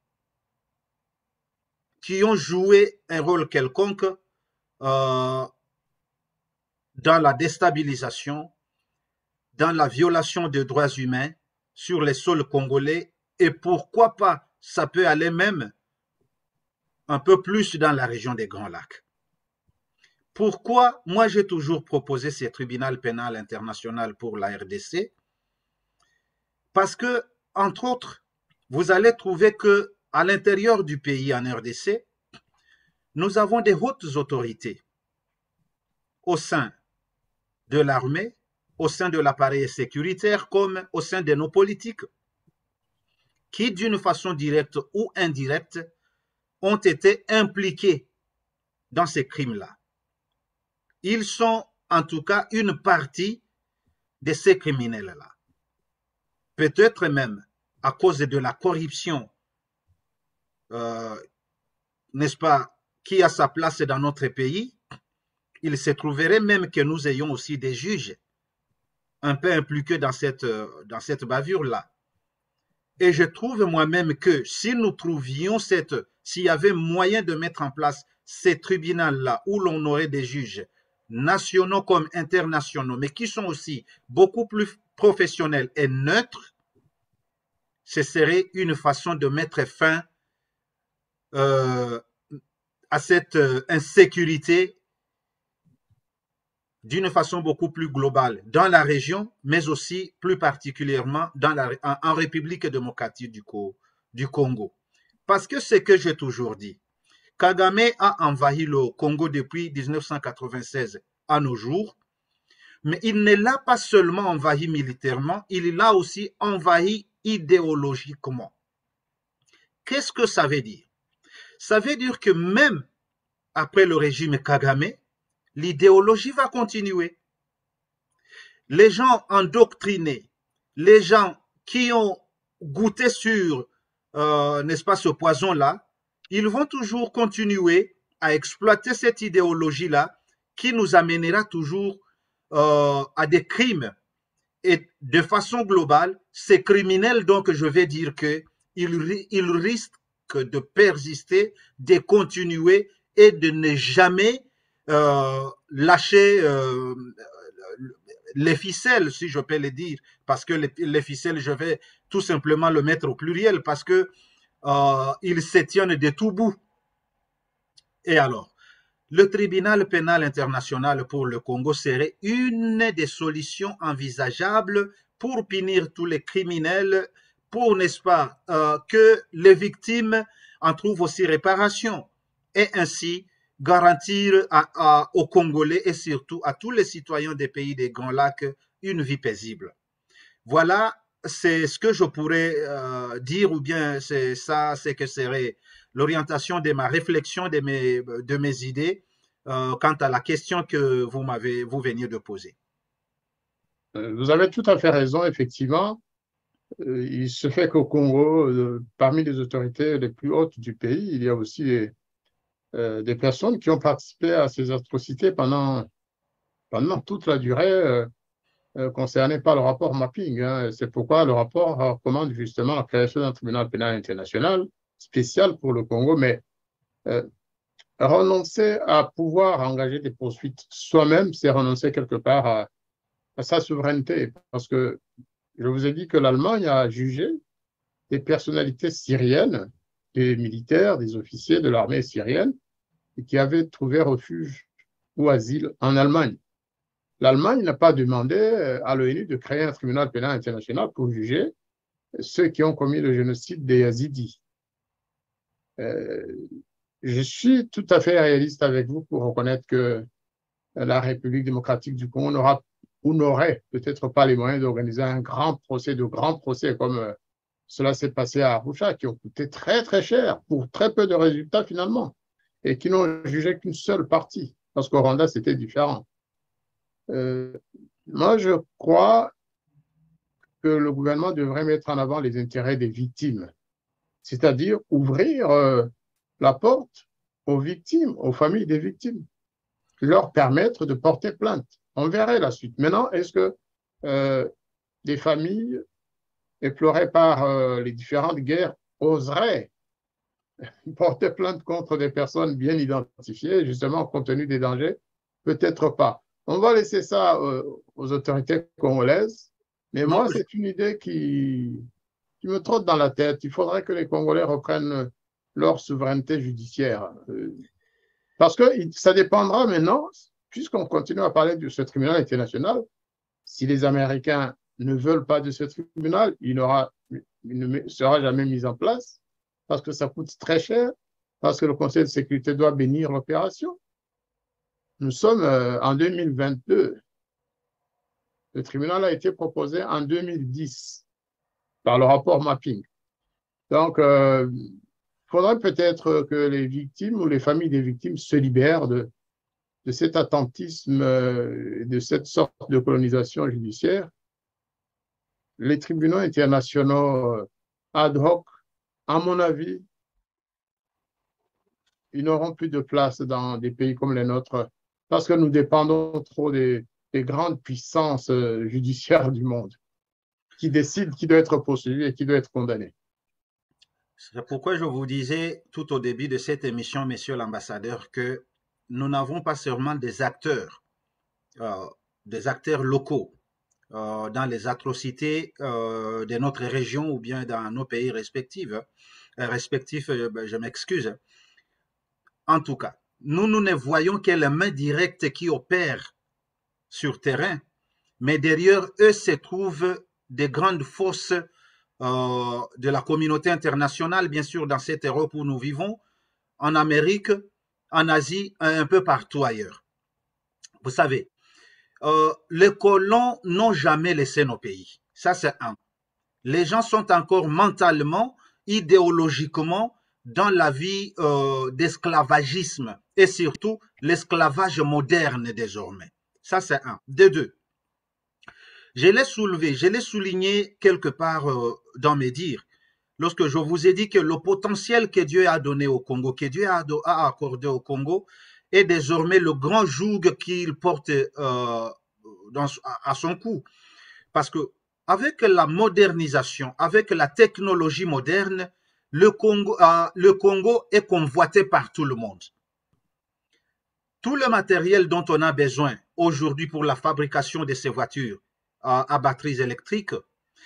joué un rôle quelconque dans la déstabilisation, dans la violation des droits humains sur les sols congolais, et pourquoi pas, ça peut aller même un peu plus dans la région des Grands Lacs. Pourquoi moi j'ai toujours proposé ce tribunal pénal international pour la RDC? Parce que, entre autres, vous allez trouver que à l'intérieur du pays en RDC, nous avons des hautes autorités au sein de l'armée, au sein de l'appareil sécuritaire, comme au sein de nos politiques, qui d'une façon directe ou indirecte ont été impliqués dans ces crimes-là. Ils sont en tout cas une partie de ces criminels-là. Peut-être même à cause de la corruption, n'est-ce pas, qui a sa place dans notre pays, il se trouverait même que nous ayons aussi des juges un peu impliqués dans cette bavure-là. Et je trouve moi-même que si nous trouvions s'il y avait moyen de mettre en place ces tribunaux-là où l'on aurait des juges nationaux comme internationaux, mais qui sont aussi beaucoup plus professionnels et neutres, ce serait une façon de mettre fin à cette insécurité d'une façon beaucoup plus globale dans la région, mais aussi plus particulièrement en République démocratique du Congo. Parce que c'est que j'ai toujours dit, Kagame a envahi le Congo depuis 1996 à nos jours, mais il ne l'a pas seulement envahi militairement, il l'a aussi envahi idéologiquement. Qu'est-ce que ça veut dire? Ça veut dire que même après le régime Kagame, l'idéologie va continuer. Les gens endoctrinés, les gens qui ont goûté sur, n'est-ce pas, ce poison-là, ils vont toujours continuer à exploiter cette idéologie-là qui nous amènera toujours à des crimes. Et de façon globale, ces criminels, donc je vais dire qu'ils risquent de persister, de continuer et de ne jamais lâcher les ficelles, si je peux le dire, parce que les ficelles, je vais tout simplement le mettre au pluriel, parce que ils se tiennent de tout bout. Et alors, le tribunal pénal international pour le Congo serait une des solutions envisageables pour punir tous les criminels, pour, n'est-ce pas, que les victimes en trouvent aussi réparation et ainsi garantir aux Congolais et surtout à tous les citoyens des pays des Grands Lacs une vie paisible. Voilà, c'est ce que je pourrais dire, ou bien c'est ça, c'est que serait l'orientation de ma réflexion, de mes idées quant à la question que vous veniez de poser. Vous avez tout à fait raison, effectivement. Il se fait qu'au Congo, parmi les autorités les plus hautes du pays, il y a aussi des personnes qui ont participé à ces atrocités pendant toute la durée concernées par le rapport mapping, hein. C'est pourquoi le rapport recommande justement la création d'un tribunal pénal international spécial pour le Congo, mais renoncer à pouvoir engager des poursuites soi-même, c'est renoncer quelque part à sa souveraineté, parce que je vous ai dit que l'Allemagne a jugé des personnalités syriennes, des militaires, des officiers de l'armée syrienne, qui avaient trouvé refuge ou asile en Allemagne. L'Allemagne n'a pas demandé à l'ONU de créer un tribunal pénal international pour juger ceux qui ont commis le génocide des Yazidis. Je suis tout à fait réaliste avec vous pour reconnaître que la République démocratique du Congo n'aurait peut-être pas les moyens d'organiser un grand procès, de grands procès comme cela s'est passé à Arusha, qui ont coûté très très cher pour très peu de résultats finalement et qui n'ont jugé qu'une seule partie, parce qu'au Rwanda c'était différent. Moi, je crois que le gouvernement devrait mettre en avant les intérêts des victimes, c'est-à-dire ouvrir la porte aux victimes, aux familles des victimes, leur permettre de porter plainte. On verrait la suite. Maintenant, est-ce que des familles éplorées par les différentes guerres oseraient porter plainte contre des personnes bien identifiées, justement compte tenu des dangers? Peut-être pas. On va laisser ça aux autorités congolaises. Mais Non, moi, c'est une idée qui me trotte dans la tête. Il faudrait que les Congolais reprennent leur souveraineté judiciaire. Parce que ça dépendra maintenant, puisqu'on continue à parler de ce tribunal international, si les Américains ne veulent pas de ce tribunal, il ne sera jamais mis en place, parce que ça coûte très cher, parce que le Conseil de sécurité doit bénir l'opération. Nous sommes en 2022. Le tribunal a été proposé en 2010 par le rapport mapping. Donc, il faudrait peut-être que les victimes ou les familles des victimes se libèrent de cet attentisme, de cette sorte de colonisation judiciaire. Les tribunaux internationaux ad hoc, à mon avis, ils n'auront plus de place dans des pays comme les nôtres parce que nous dépendons trop des grandes puissances judiciaires du monde qui décident qui doit être poursuivi et qui doit être condamné. c'est pourquoi je vous disais tout au début de cette émission, monsieur l'ambassadeur, que nous n'avons pas seulement des acteurs locaux dans les atrocités de notre région ou bien dans nos pays respectifs. Je m'excuse. En tout cas, nous ne voyons que les mains directes qui opèrent sur terrain, mais derrière eux se trouvent des grandes forces de la communauté internationale, bien sûr, dans cette Europe où nous vivons, en Amérique, en Asie, un peu partout ailleurs. Vous savez, les colons n'ont jamais laissé nos pays. Ça, c'est un. Les gens sont encore mentalement, idéologiquement, dans la vie d'esclavagisme et surtout l'esclavage moderne désormais. Ça, c'est un. De deux, je l'ai souligné quelque part dans mes dires, lorsque je vous ai dit que le potentiel que Dieu a donné au Congo, que Dieu a accordé au Congo, est désormais le grand joug qu'il porte à son cou. Parce que avec la modernisation, avec la technologie moderne, le Congo est convoité par tout le monde. Tout le matériel dont on a besoin aujourd'hui pour la fabrication de ces voitures à batteries électriques,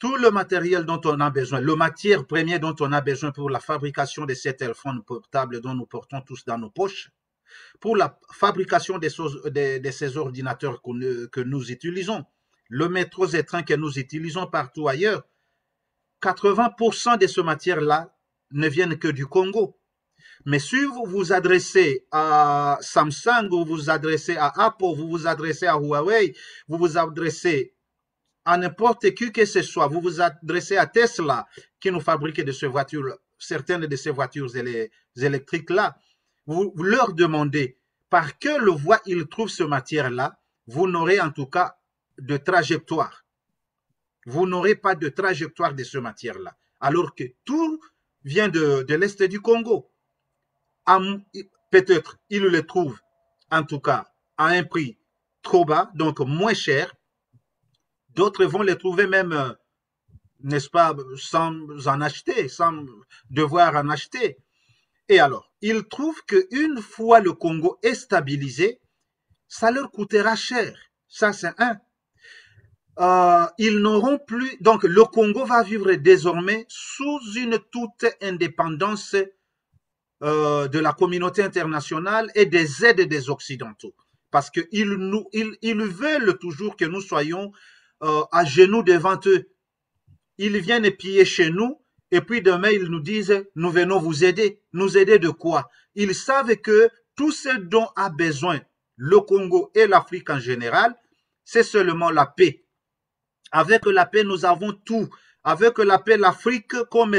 tout le matériel dont on a besoin, le matière première dont on a besoin pour la fabrication de ces téléphones portables dont nous portons tous dans nos poches, pour la fabrication de ces ordinateurs que nous utilisons, le métro et train que nous utilisons partout ailleurs, 80% de ces matières-là ne viennent que du Congo. Mais si vous vous adressez à Samsung, vous vous adressez à Apple, vous vous adressez à Huawei, vous vous adressez à n'importe qui que ce soit, vous vous adressez à Tesla qui nous fabrique de ces voitures, certaines de ces voitures électriques-là, vous leur demandez par quelle voie ils trouvent ce matière-là, vous n'aurez en tout cas de trajectoire. Vous n'aurez pas de trajectoire de ce matière-là. Alors que tout vient de l'Est du Congo. Peut-être ils le trouvent, en tout cas, à un prix trop bas, donc moins cher. D'autres vont les trouver même, n'est-ce pas, sans en acheter, sans devoir en acheter. Et alors, ils trouvent qu'une fois le Congo est stabilisé, ça leur coûtera cher. Ça, c'est un. Ils n'auront plus... Donc, le Congo va vivre désormais sous une toute indépendance de la communauté internationale et des aides des Occidentaux. Parce qu'ils veulent toujours que nous soyons à genoux devant eux. Ils viennent piller chez nous et puis demain ils nous disent nous venons vous aider. Nous aider de quoi? Ils savent que tout ce dont a besoin le Congo et l'Afrique en général, c'est seulement la paix. Avec la paix, nous avons tout. Avec la paix, l'Afrique, comme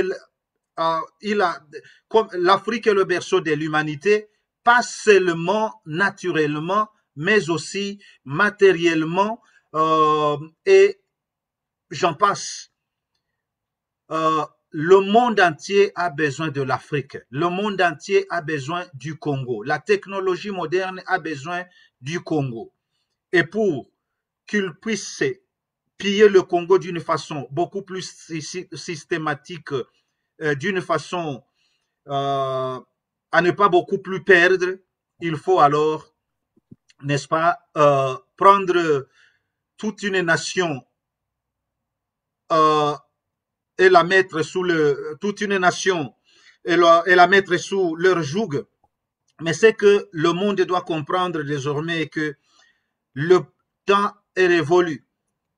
l'Afrique est le berceau de l'humanité, pas seulement naturellement, mais aussi matériellement, et j'en passe. Le monde entier a besoin de l'Afrique. Le monde entier a besoin du Congo. La technologie moderne a besoin du Congo. Et pour qu'il puisse piller le Congo d'une façon beaucoup plus systématique, d'une façon à ne pas beaucoup plus perdre, il faut alors, n'est-ce pas, prendre toute une nation et la mettre sous toute une nation et la mettre sous leur joug. Mais c'est que le monde doit comprendre désormais que le temps est révolu.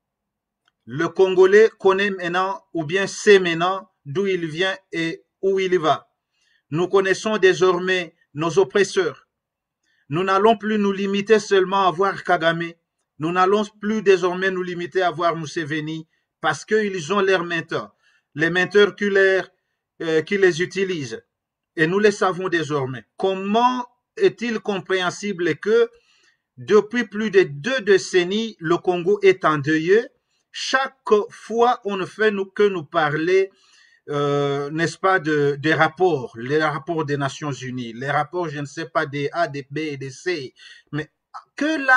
Le Congolais connaît maintenant, ou bien sait maintenant d'où il vient et où il va. Nous connaissons désormais nos oppresseurs. Nous n'allons plus nous limiter seulement à voir Kagame. Nous n'allons plus désormais nous limiter à voir Museveni parce qu'ils ont leurs menteurs, les menteurs qui les utilisent. Et nous les savons désormais. Comment est-il compréhensible que depuis plus de 2 décennies, le Congo est endeuillé? Chaque fois, on ne fait que nous parler, n'est-ce pas, des rapports, les rapports des Nations Unies, les rapports, je ne sais pas, des A, des B et des C. Mais quelle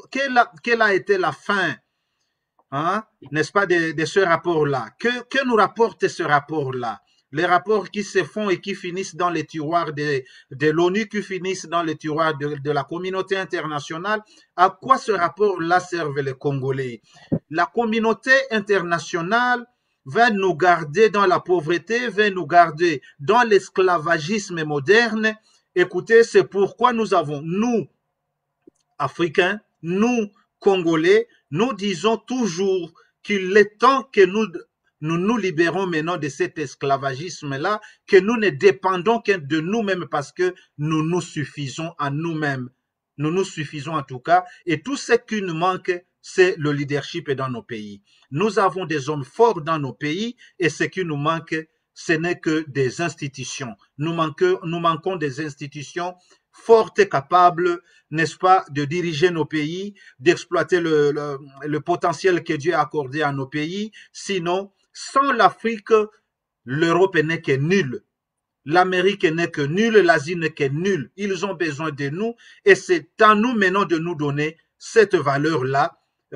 a été la fin, hein, n'est-ce pas, de ce rapport-là? Que nous rapporte ce rapport-là? Les rapports qui se font et qui finissent dans les tiroirs de l'ONU, qui finissent dans les tiroirs de la communauté internationale, à quoi ce rapport-là servent les Congolais? La communauté internationale va nous garder dans la pauvreté, va nous garder dans l'esclavagisme moderne. Écoutez, c'est pourquoi nous avons, nous, Africains, nous, Congolais, nous disons toujours qu'il est temps que nous libérons maintenant de cet esclavagisme-là, que nous ne dépendons que de nous-mêmes parce que nous nous suffisons à nous-mêmes. Nous nous suffisons en tout cas. Et tout ce qui nous manque, c'est le leadership dans nos pays. Nous avons des hommes forts dans nos pays et ce qui nous manque, ce n'est que des institutions. Nous manquons des institutions fortes et capables, n'est-ce pas, de diriger nos pays, d'exploiter le potentiel que Dieu a accordé à nos pays. Sinon, sans l'Afrique, l'Europe n'est que nulle. L'Amérique n'est que nulle, l'Asie n'est que nulle. Ils ont besoin de nous et c'est à nous maintenant de nous donner cette valeur-là.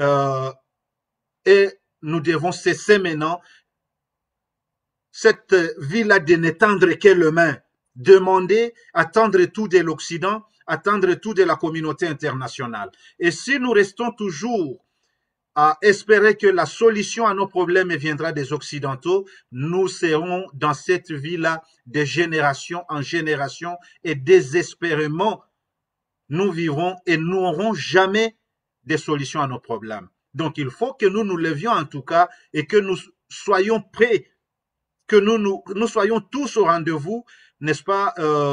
Et nous devons cesser maintenant cette vie-là de n'étendre que les mains, demander, attendre tout de l'Occident, attendre tout de la communauté internationale. Et si nous restons toujours à espérer que la solution à nos problèmes viendra des Occidentaux, nous serons dans cette vie-là de génération en génération et désespérément, nous vivrons et nous n'aurons jamais des solutions à nos problèmes. Donc, il faut que nous nous levions en tout cas et que nous soyons prêts, que nous soyons tous au rendez-vous, n'est-ce pas,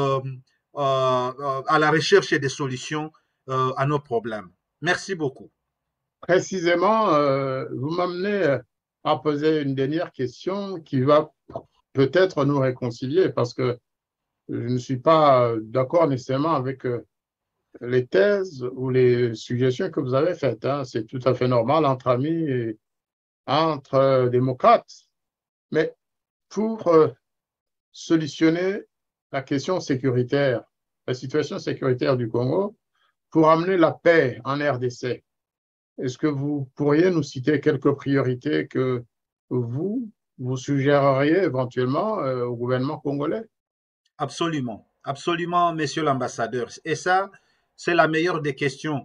à la recherche des solutions à nos problèmes. Merci beaucoup. Précisément, vous m'amenez à poser une dernière question qui va peut-être nous réconcilier parce que je ne suis pas d'accord nécessairement avec les thèses ou les suggestions que vous avez faites. Hein. C'est tout à fait normal entre amis et entre démocrates. Mais pour solutionner la question sécuritaire, la situation sécuritaire du Congo, pour amener la paix en RDC, est-ce que vous pourriez nous citer quelques priorités que vous suggéreriez éventuellement au gouvernement congolais? Absolument, absolument, monsieur l'ambassadeur. Et ça, c'est la meilleure des questions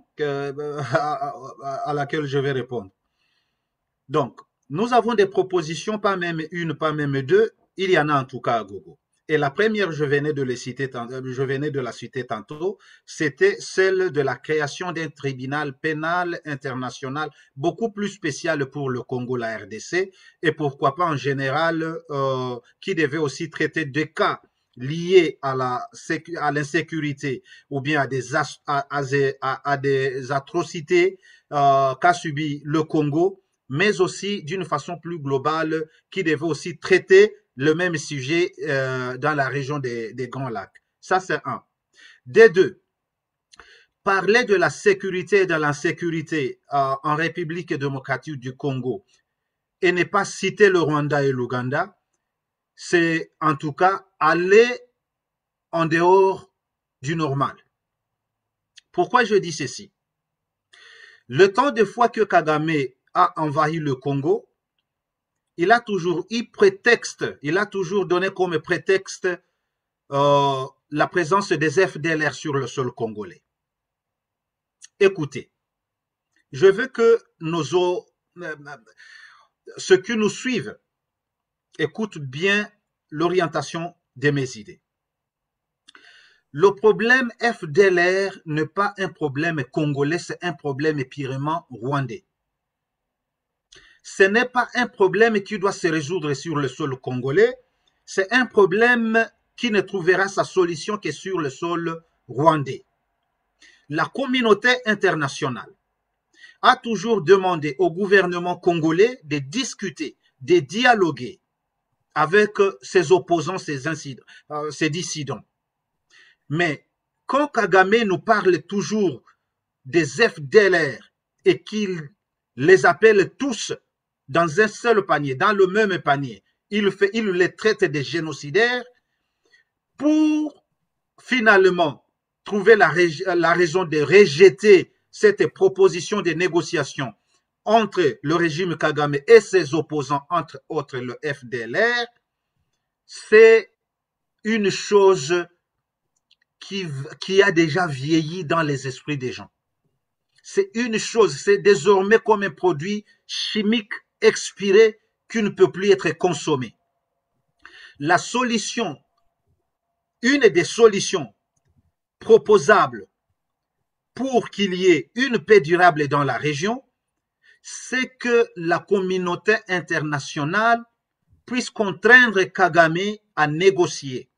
à laquelle je vais répondre. Donc, nous avons des propositions, pas même une, pas même deux, il y en a en tout cas à Gogo. Et la première, je venais de la citer tantôt, c'était celle de la création d'un tribunal pénal international beaucoup plus spécial pour le Congo, la RDC, et pourquoi pas en général, qui devait aussi traiter des cas liés à l'insécurité ou bien à des atrocités qu'a subi le Congo, mais aussi d'une façon plus globale qui devait aussi traiter le même sujet dans la région des Grands Lacs. Ça, c'est un. Des deux, parler de la sécurité et de l'insécurité en République démocratique du Congo et ne pas citer le Rwanda et l'Ouganda, c'est en tout cas aller en dehors du normal. Pourquoi je dis ceci? Le temps de fois que Kagame a envahi le Congo, il a toujours eu prétexte, il a toujours donné comme prétexte la présence des FDLR sur le sol congolais. Écoutez, je veux que ceux qui nous suivent écoutent bien l'orientation de mes idées. Le problème FDLR n'est pas un problème congolais, c'est un problème purement rwandais. Ce n'est pas un problème qui doit se résoudre sur le sol congolais, c'est un problème qui ne trouvera sa solution que sur le sol rwandais. La communauté internationale a toujours demandé au gouvernement congolais de discuter, de dialoguer avec ses opposants, ses dissidents. Mais quand Kagame nous parle toujours des FDLR et qu'il les appelle tous dans un seul panier, dans le même panier, il les traite de génocidaires pour finalement trouver la raison de rejeter cette proposition de négociation entre le régime Kagame et ses opposants, entre autres le FDLR. C'est une chose qui a déjà vieilli dans les esprits des gens. C'est une chose, c'est désormais comme un produit chimique expiré qui ne peut plus être consommé. La solution, une des solutions proposables pour qu'il y ait une paix durable dans la région, c'est que la communauté internationale puisse contraindre Kagame à négocier,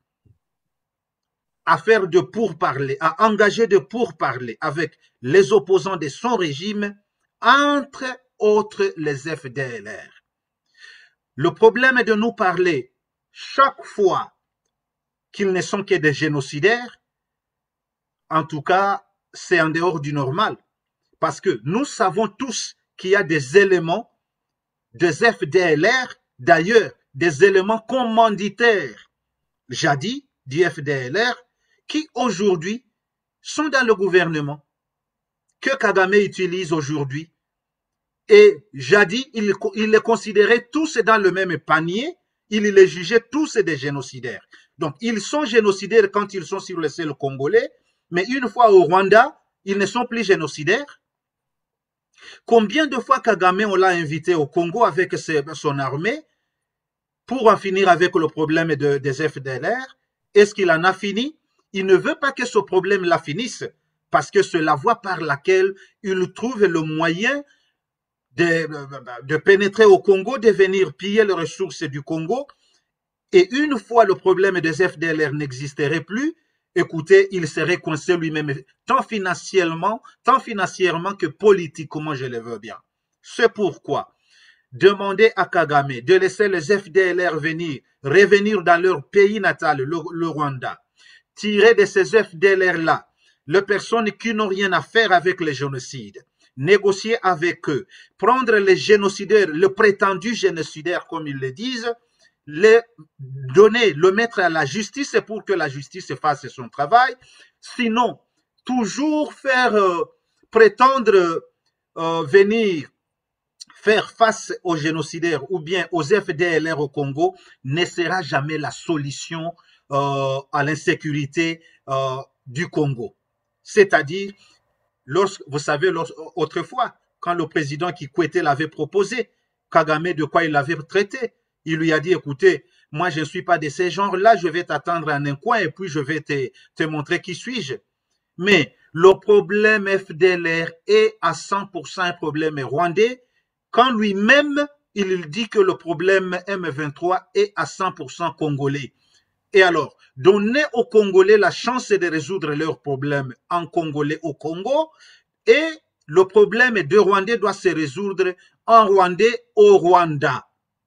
à faire de pourparlers, à engager de pourparlers avec les opposants de son régime, entre autres les FDLR. Le problème est de nous parler chaque fois qu'ils ne sont que des génocidaires. En tout cas, c'est en dehors du normal. Parce que nous savons tous qu'il y a des éléments des FDLR, d'ailleurs, des éléments commanditaires, jadis, du FDLR, qui aujourd'hui sont dans le gouvernement, que Kagame utilise aujourd'hui. Et jadis, il les considérait tous dans le même panier, il les jugeait tous des génocidaires. Donc, ils sont génocidaires quand ils sont sur le sol congolais, mais une fois au Rwanda, ils ne sont plus génocidaires. Combien de fois Kagame, on l'a invité au Congo avec son armée pour en finir avec le problème des FDLR? Est-ce qu'il en a fini? Il ne veut pas que ce problème-là finisse parce que c'est la voie par laquelle il trouve le moyen de pénétrer au Congo, de venir piller les ressources du Congo. Et une fois le problème des FDLR n'existerait plus, écoutez, il serait coincé lui-même, tant financièrement que politiquement, je le veux bien. C'est pourquoi demander à Kagame de laisser les FDLR revenir dans leur pays natal, le Rwanda, tirer de ces FDLR-là les personnes qui n'ont rien à faire avec les génocides, négocier avec eux, prendre les génocidaires, le prétendu génocidaire comme ils le disent, le mettre à la justice pour que la justice fasse son travail. Sinon, toujours prétendre venir faire face aux génocidaires ou bien aux FDLR au Congo ne sera jamais la solution à l'insécurité du Congo. C'est-à-dire, vous savez, autrefois, quand le président Kikwete l'avait proposé, Kagame, de quoi il l'avait traité? Il lui a dit, écoutez, moi je ne suis pas de ces genres-là, je vais t'attendre en un coin et puis je vais te montrer qui suis-je. Mais le problème FDLR est à 100% un problème rwandais, quand lui-même, il dit que le problème M23 est à 100% congolais. Et alors, donner aux Congolais la chance de résoudre leurs problèmes en congolais au Congo, et le problème de Rwandais doit se résoudre en Rwandais au Rwanda.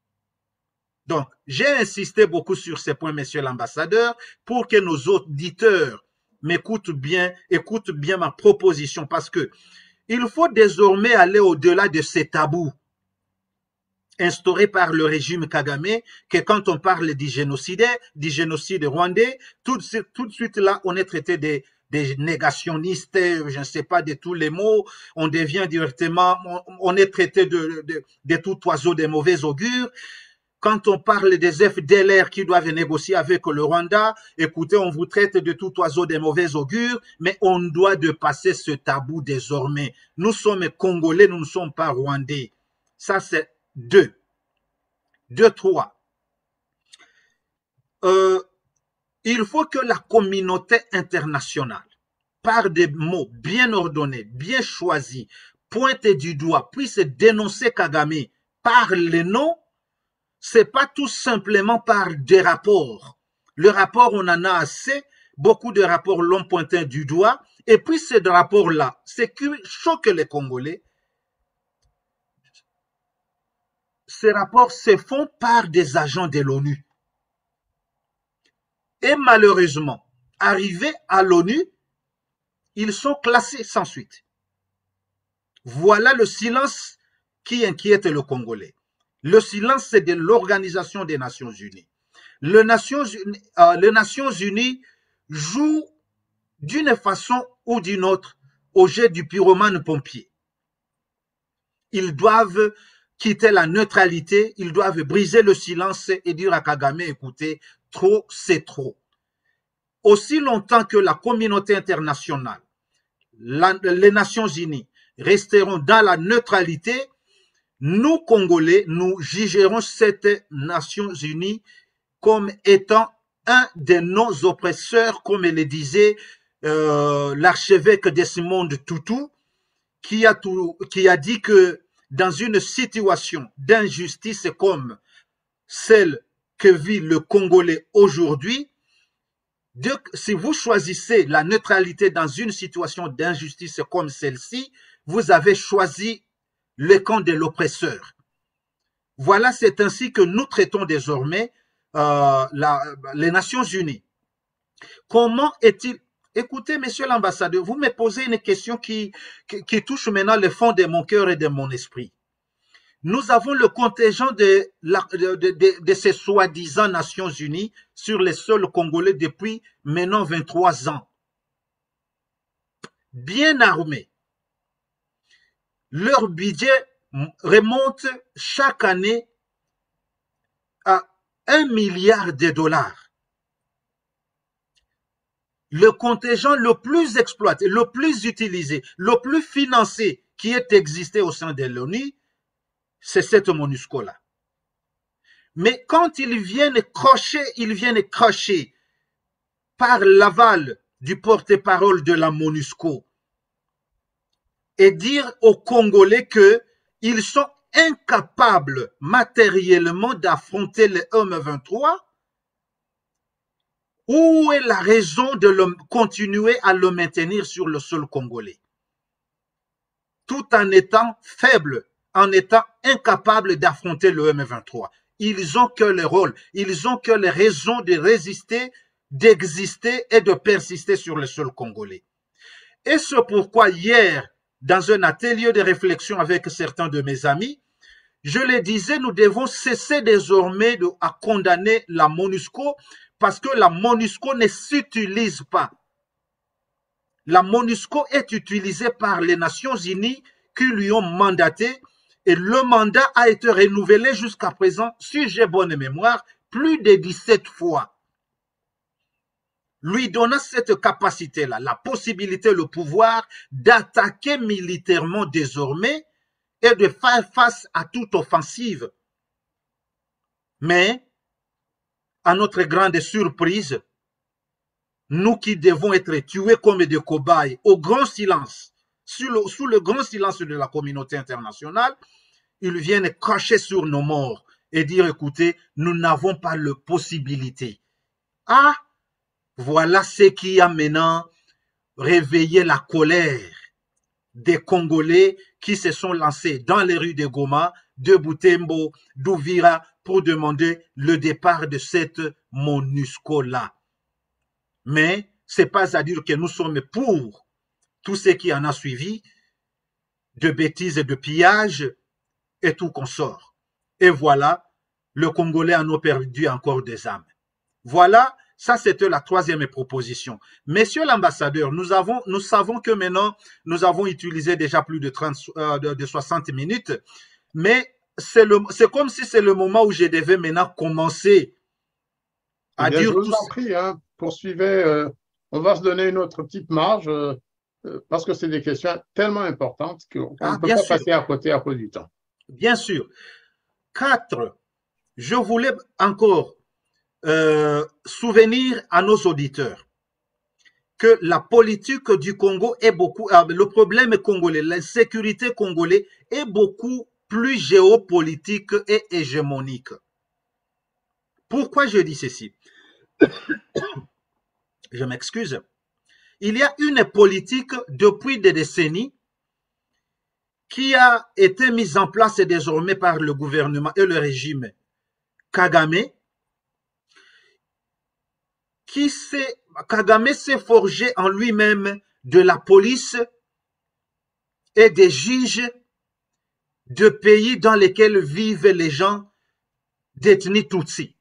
Donc, j'ai insisté beaucoup sur ces points, monsieur l'ambassadeur, pour que nos auditeurs écoutent bien ma proposition, parce que il faut désormais aller au-delà de ces tabous instaurés par le régime Kagame, que quand on parle du génocide rwandais, tout de suite là, on est traité des négationnistes, je ne sais pas de tous les mots, on devient directement, on est traité de tout oiseau de mauvais augure. Quand on parle des FDLR qui doivent négocier avec le Rwanda, écoutez, on vous traite de tout oiseau de mauvais augure, mais on doit dépasser ce tabou désormais. Nous sommes Congolais, nous ne sommes pas Rwandais. Ça, c'est 2. 3. Il faut que la communauté internationale, par des mots bien ordonnés, bien choisis, pointe du doigt, puisse dénoncer Kagame par les noms. C'est pas tout simplement par des rapports. Le rapport, on en a assez. Beaucoup de rapports l'ont pointé du doigt. Et puis, ces rapports-là, ce qui choque les Congolais, ces rapports se font par des agents de l'ONU. Et malheureusement, arrivés à l'ONU, ils sont classés sans suite. Voilà le silence qui inquiète le Congolais. Le silence, c'est de l'Organisation des Nations Unies. Les Nations Unies jouent d'une façon ou d'une autre au jeu du pyromane pompier. Ils doivent quitter la neutralité, ils doivent briser le silence et dire à Kagame, écoutez, trop, c'est trop. Aussi longtemps que la communauté internationale, les Nations Unies resteront dans la neutralité, nous, Congolais, nous jugerons cette Nations Unies comme étant un de nos oppresseurs, comme le disait l'archevêque Desmond Tutu, qui a dit que dans une situation d'injustice comme celle que vit le Congolais aujourd'hui, si vous choisissez la neutralité dans une situation d'injustice comme celle-ci, vous avez choisi le camp de l'oppresseur. Voilà, c'est ainsi que nous traitons désormais les Nations Unies. Comment est-il... Écoutez, monsieur l'ambassadeur, vous me posez une question qui touche maintenant le fond de mon cœur et de mon esprit. Nous avons le contingent de ces soi-disant Nations Unies sur les sols congolais depuis maintenant 23 ans. Bien armés. Leur budget remonte chaque année à 1 milliard de dollars. Le contingent le plus exploité, le plus utilisé, le plus financé qui est existé au sein de l'ONU, c'est cette MONUSCO-là. Mais quand ils viennent crocher par l'aval du porte-parole de la MONUSCO et dire aux Congolais qu'ils sont incapables matériellement d'affronter les M23, où est la raison de continuer à le maintenir sur le sol congolais? Tout en étant faible, en étant incapable d'affronter le M23. Ils ont que le rôle, ils ont que les raisons de résister, d'exister et de persister sur le sol congolais. Et c'est pourquoi hier, dans un atelier de réflexion avec certains de mes amis, je les disais, nous devons cesser désormais à condamner la MONUSCO parce que la MONUSCO ne s'utilise pas. La MONUSCO est utilisée par les Nations Unies qui lui ont mandaté et le mandat a été renouvelé jusqu'à présent, si j'ai bonne mémoire, plus de 17 fois. Lui donnant cette capacité-là, la possibilité, le pouvoir d'attaquer militairement désormais et de faire face à toute offensive. Mais, à notre grande surprise, nous qui devons être tués comme des cobayes au grand silence, sous le grand silence de la communauté internationale, ils viennent cracher sur nos morts et dire, écoutez, nous n'avons pas la possibilité. Ah, voilà ce qui a maintenant réveillé la colère des Congolais qui se sont lancés dans les rues de Goma, de Butembo, d'Uvira pour demander le départ de cette MONUSCO-là. Mais ce n'est pas à dire que nous sommes pour tout ce qui en a suivi, de bêtises et de pillages et tout consort. Et voilà, le Congolais en a perdu encore des âmes. Voilà, ça c'était la troisième proposition. Monsieur l'ambassadeur, nous savons que maintenant, nous avons utilisé déjà plus de 60 minutes, mais c'est comme si c'est le moment où je devais maintenant commencer à dire... Je vous en prie, hein, poursuivez. On va se donner une autre petite marge parce que c'est des questions tellement importantes qu'on ne peut pas passer à côté à cause du temps. Bien sûr. 4. Je voulais encore souvenir à nos auditeurs que la politique du Congo est beaucoup, le problème congolais, l'insécurité congolaise est beaucoup plus géopolitique et hégémonique. Pourquoi je dis ceci? Je m'excuse. Il y a une politique depuis des décennies qui a été mise en place désormais par le gouvernement et le régime Kagame, Kagame s'est forgé en lui-même de la police et des juges de pays dans lesquels vivent les gens d'ethnie Tutsi.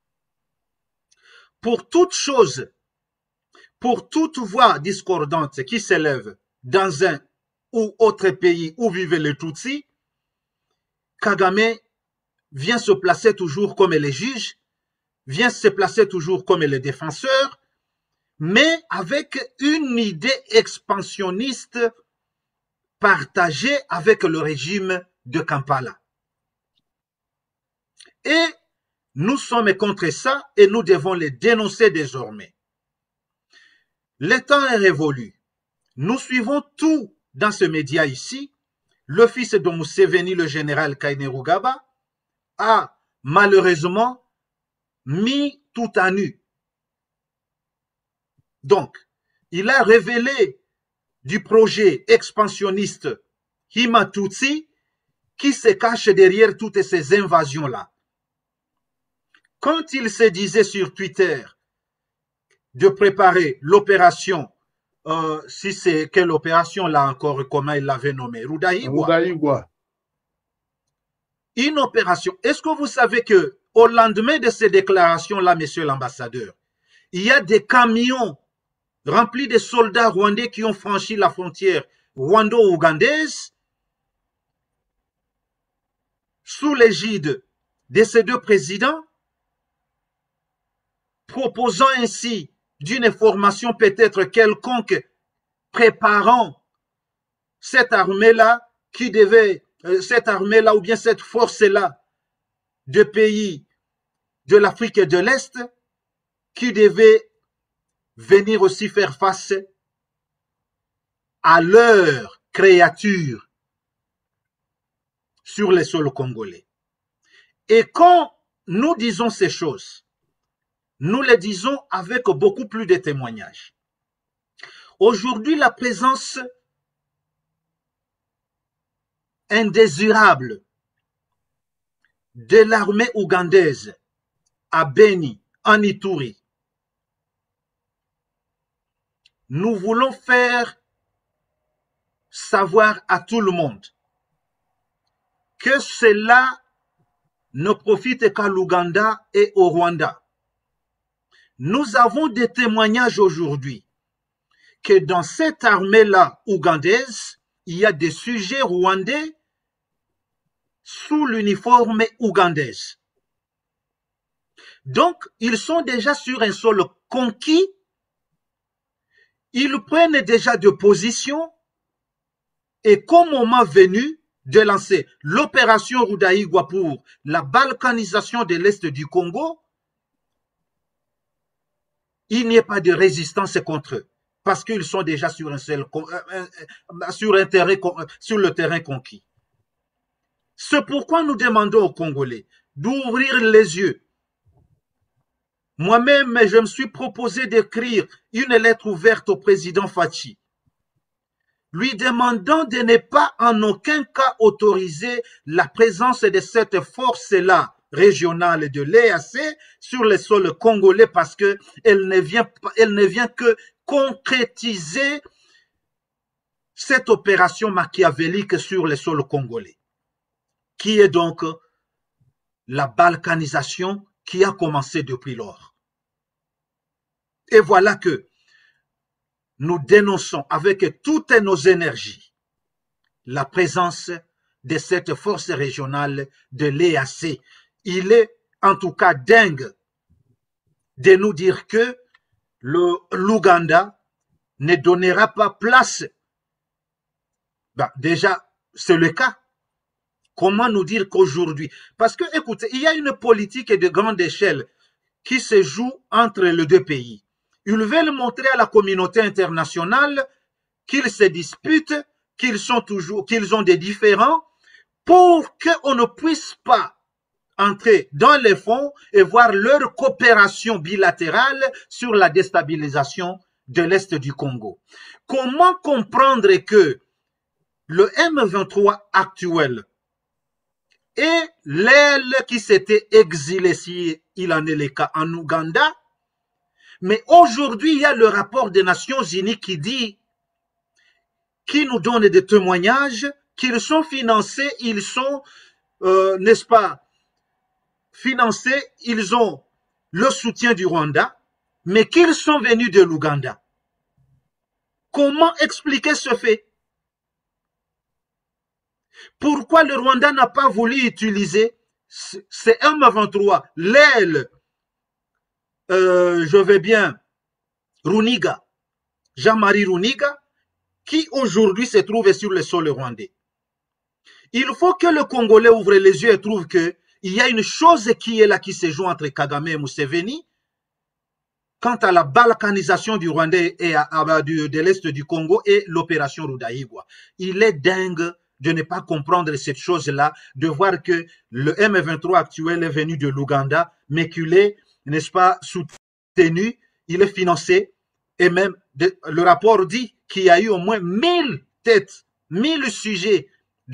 Pour toute chose, pour toute voix discordante qui s'élève dans un ou autre pays où vivent les Tutsis, Kagame vient se placer toujours comme les juges, vient se placer toujours comme les défenseurs, mais avec une idée expansionniste partagée avec le régime de Kampala. Et nous sommes contre ça et nous devons les dénoncer désormais. Le temps est révolu. Nous suivons tout dans ce média ici. Le fils de Museveni, le général Kainerugaba, a malheureusement mis tout à nu. Donc, il a révélé du projet expansionniste Himatutsi qui se cache derrière toutes ces invasions-là. Quand il se disait sur Twitter de préparer l'opération, si c'est quelle opération là encore, comment il l'avait nommé, Rudaïgwa. Une opération. Est-ce que vous savez que au lendemain de ces déclarations-là, monsieur l'ambassadeur, il y a des camions remplis de soldats rwandais qui ont franchi la frontière rwando-ougandaise sous l'égide de ces deux présidents, proposant ainsi d'une formation peut-être quelconque, préparant cette armée-là qui devait, cette armée-là ou bien cette force-là de pays de l'Afrique de l'Est, qui devait venir aussi faire face à leurs créatures sur les sols congolais. Et quand nous disons ces choses, nous les disons avec beaucoup plus de témoignages. Aujourd'hui, la présence indésirable de l'armée ougandaise à Beni, en Ituri, nous voulons faire savoir à tout le monde que cela ne profite qu'à l'Ouganda et au Rwanda. Nous avons des témoignages aujourd'hui que dans cette armée-là ougandaise, il y a des sujets rwandais sous l'uniforme ougandaise. Donc, ils sont déjà sur un sol conquis, ils prennent déjà de position et qu'au moment venu de lancer l'opération Rudaïgwa pour la balkanisation de l'Est du Congo, il n'y ait pas de résistance contre eux, parce qu'ils sont déjà sur le terrain conquis. C'est pourquoi nous demandons aux Congolais d'ouvrir les yeux. Moi-même, je me suis proposé d'écrire une lettre ouverte au président Fachi, lui demandant de ne pas en aucun cas autoriser la présence de cette force-là régionale de l'EAC sur les sols congolais parce qu'elle ne vient que concrétiser cette opération machiavélique sur les sols congolais, qui est donc la balkanisation qui a commencé depuis lors. Et voilà que nous dénonçons avec toutes nos énergies la présence de cette force régionale de l'EAC. Il est en tout cas dingue de nous dire que l'Ouganda ne donnera pas place. Ben, déjà, c'est le cas. Comment nous dire qu'aujourd'hui, parce que écoutez, il y a une politique de grande échelle qui se joue entre les deux pays. Ils veulent montrer à la communauté internationale qu'ils se disputent, qu'ils ont des différends, pour qu'on ne puisse pas entrer dans les fonds et voir leur coopération bilatérale sur la déstabilisation de l'Est du Congo. Comment comprendre que le M23 actuel et l'aile qui s'était exilée, si il en est le cas, en Ouganda, mais aujourd'hui, il y a le rapport des Nations Unies qui nous donne des témoignages qu'ils sont financés, ils sont, n'est-ce pas, financés, ils ont le soutien du Rwanda, mais qu'ils sont venus de l'Ouganda. Comment expliquer ce fait? Pourquoi le Rwanda n'a pas voulu utiliser ces M23, l'aile, je vais bien, Runiga, Jean-Marie Runiga, qui aujourd'hui se trouve sur le sol rwandais. Il faut que le Congolais ouvre les yeux et trouve qu'il y a une chose qui est là, qui se joue entre Kagame et Museveni, quant à la balkanisation du Rwandais et de l'Est du Congo et l'opération Rudaïgwa. Il est dingue de ne pas comprendre cette chose-là, de voir que le M23 actuel est venu de l'Ouganda, mais qu'il est, n'est-ce pas, soutenu, il est financé, et même le rapport dit qu'il y a eu au moins 1000 têtes, 1000 sujets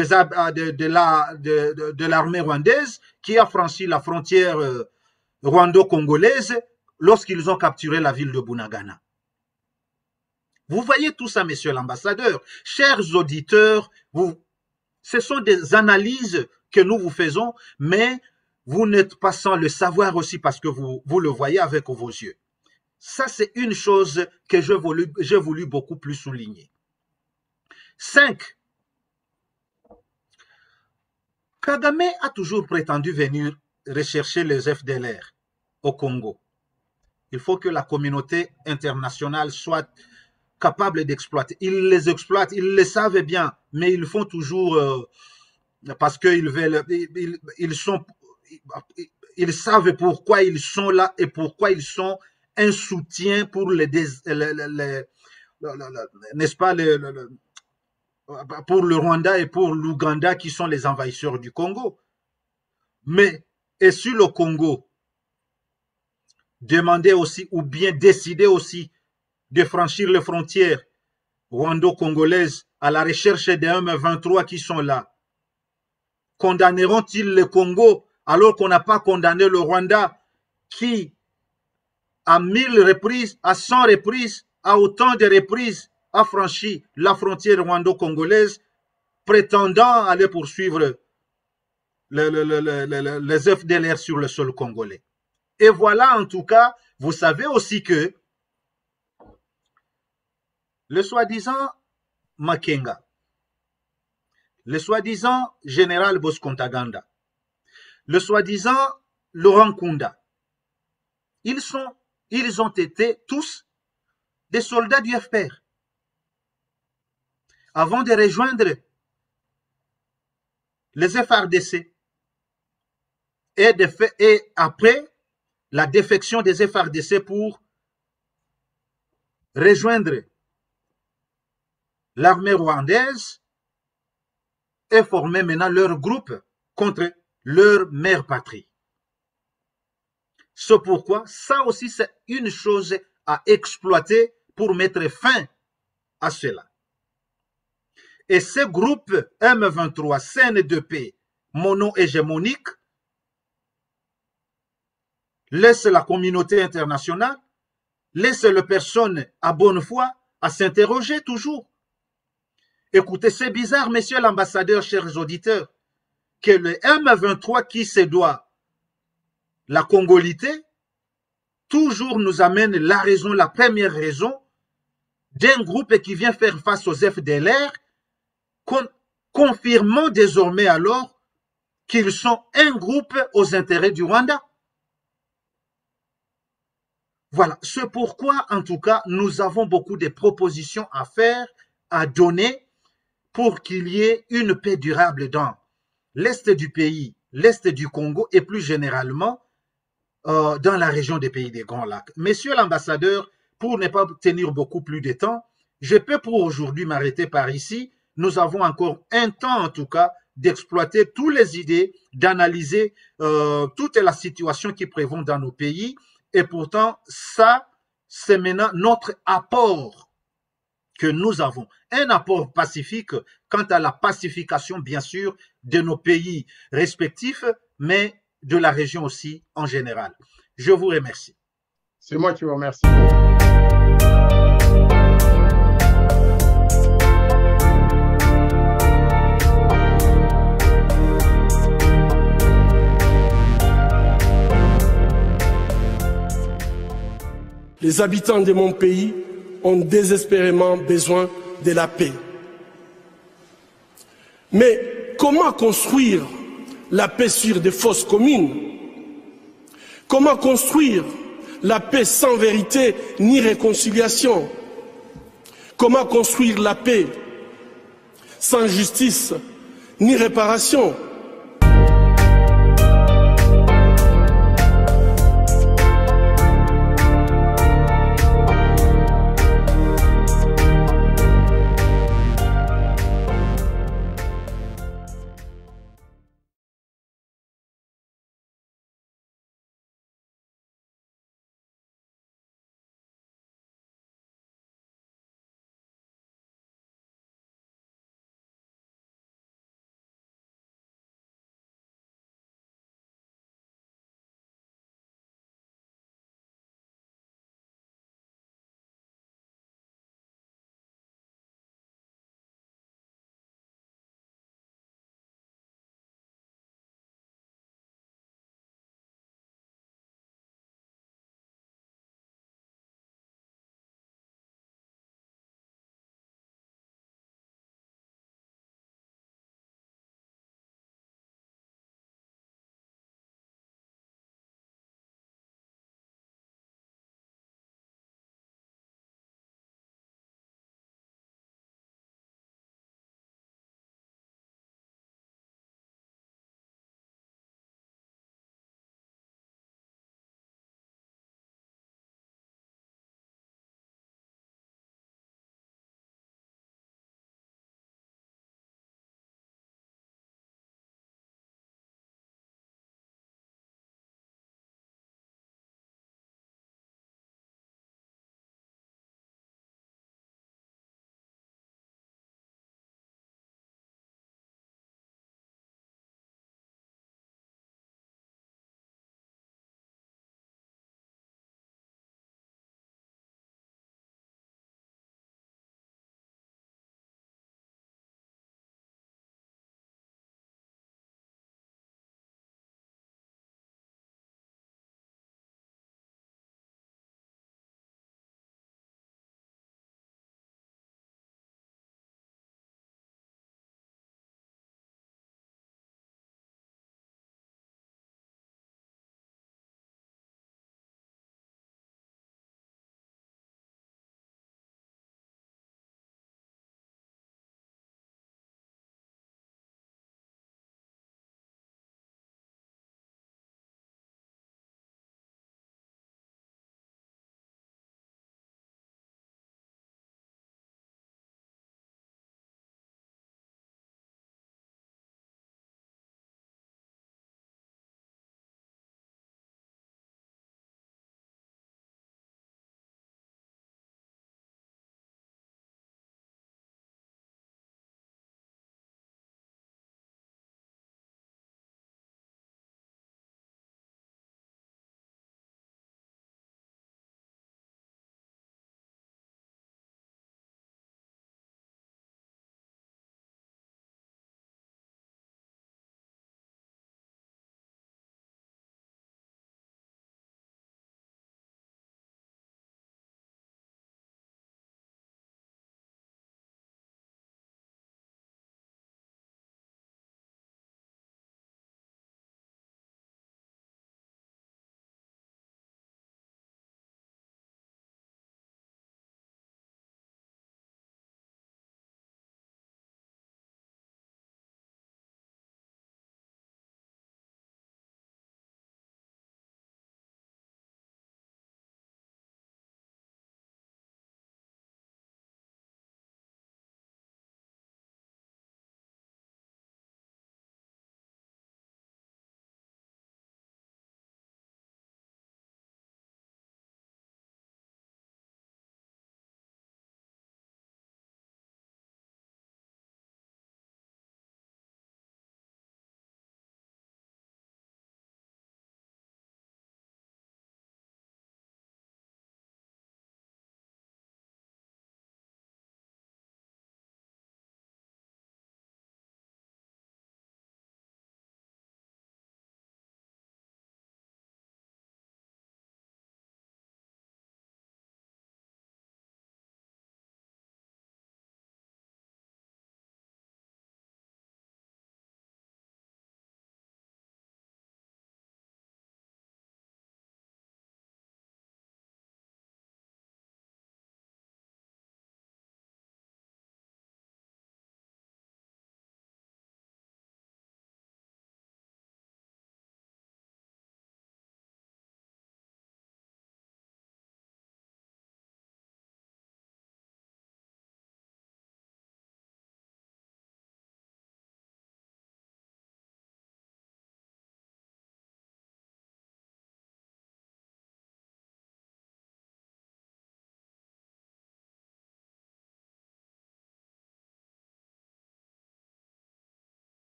de l'armée rwandaise qui a franchi la frontière rwando-congolaise lorsqu'ils ont capturé la ville de Bunagana. Vous voyez tout ça, monsieur l'ambassadeur. Chers auditeurs, ce sont des analyses que nous vous faisons, mais vous n'êtes pas sans le savoir aussi parce que vous le voyez avec vos yeux. Ça, c'est une chose que j'ai voulu beaucoup plus souligner. 5. Kagame a toujours prétendu venir rechercher les FDLR au Congo. Il faut que la communauté internationale soit capables d'exploiter. Ils les exploitent, ils le savent bien, mais ils font toujours parce qu'ils veulent, ils savent pourquoi ils sont là et pourquoi ils sont un soutien pour n'est-ce pas, pour le Rwanda et pour l'Ouganda qui sont les envahisseurs du Congo. Mais, et sur le Congo, demander aussi ou bien décider aussi de franchir les frontières rwando-congolaises à la recherche des M23 qui sont là. Condamneront-ils le Congo alors qu'on n'a pas condamné le Rwanda qui, à 1000 reprises, à 100 reprises, à autant de reprises, a franchi la frontière rwando-congolaise prétendant aller poursuivre les FDLR sur le sol congolais. Et voilà, en tout cas, vous savez aussi que le soi-disant Makenga, le soi-disant général Bosco-Ntaganda, le soi-disant Laurent Kunda, ils ont été tous des soldats du FPR. Avant de rejoindre les FRDC et après la défection des FRDC pour rejoindre l'armée rwandaise et former maintenant leur groupe contre leur mère patrie. C'est pourquoi ça aussi c'est une chose à exploiter pour mettre fin à cela. Et ce groupe M23 CN2P mono-hégémonique laisse la communauté internationale, laisse les personnes à bonne foi à s'interroger toujours. Écoutez, c'est bizarre, monsieur l'ambassadeur, chers auditeurs, que le M23 qui se doit la congolité, toujours nous amène la raison, la première raison d'un groupe qui vient faire face aux FDLR, confirmant désormais alors qu'ils sont un groupe aux intérêts du Rwanda. Voilà, c'est pourquoi, en tout cas, nous avons beaucoup de propositions à faire, à donner, pour qu'il y ait une paix durable dans l'Est du pays, l'Est du Congo et plus généralement dans la région des pays des Grands Lacs. Monsieur l'ambassadeur, pour ne pas tenir beaucoup plus de temps, je peux pour aujourd'hui m'arrêter par ici. Nous avons encore un temps, en tout cas, d'exploiter toutes les idées, d'analyser toute la situation qui prévaut dans nos pays. Et pourtant, ça, c'est maintenant notre apport que nous avons. Un apport pacifique quant à la pacification, bien sûr, de nos pays respectifs, mais de la région aussi en général. Je vous remercie. C'est moi qui vous remercie. Les habitants de mon pays ont désespérément besoin de la paix. Mais comment construire la paix sur des fausses communes? Comment construire la paix sans vérité ni réconciliation? Comment construire la paix sans justice ni réparation?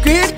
Create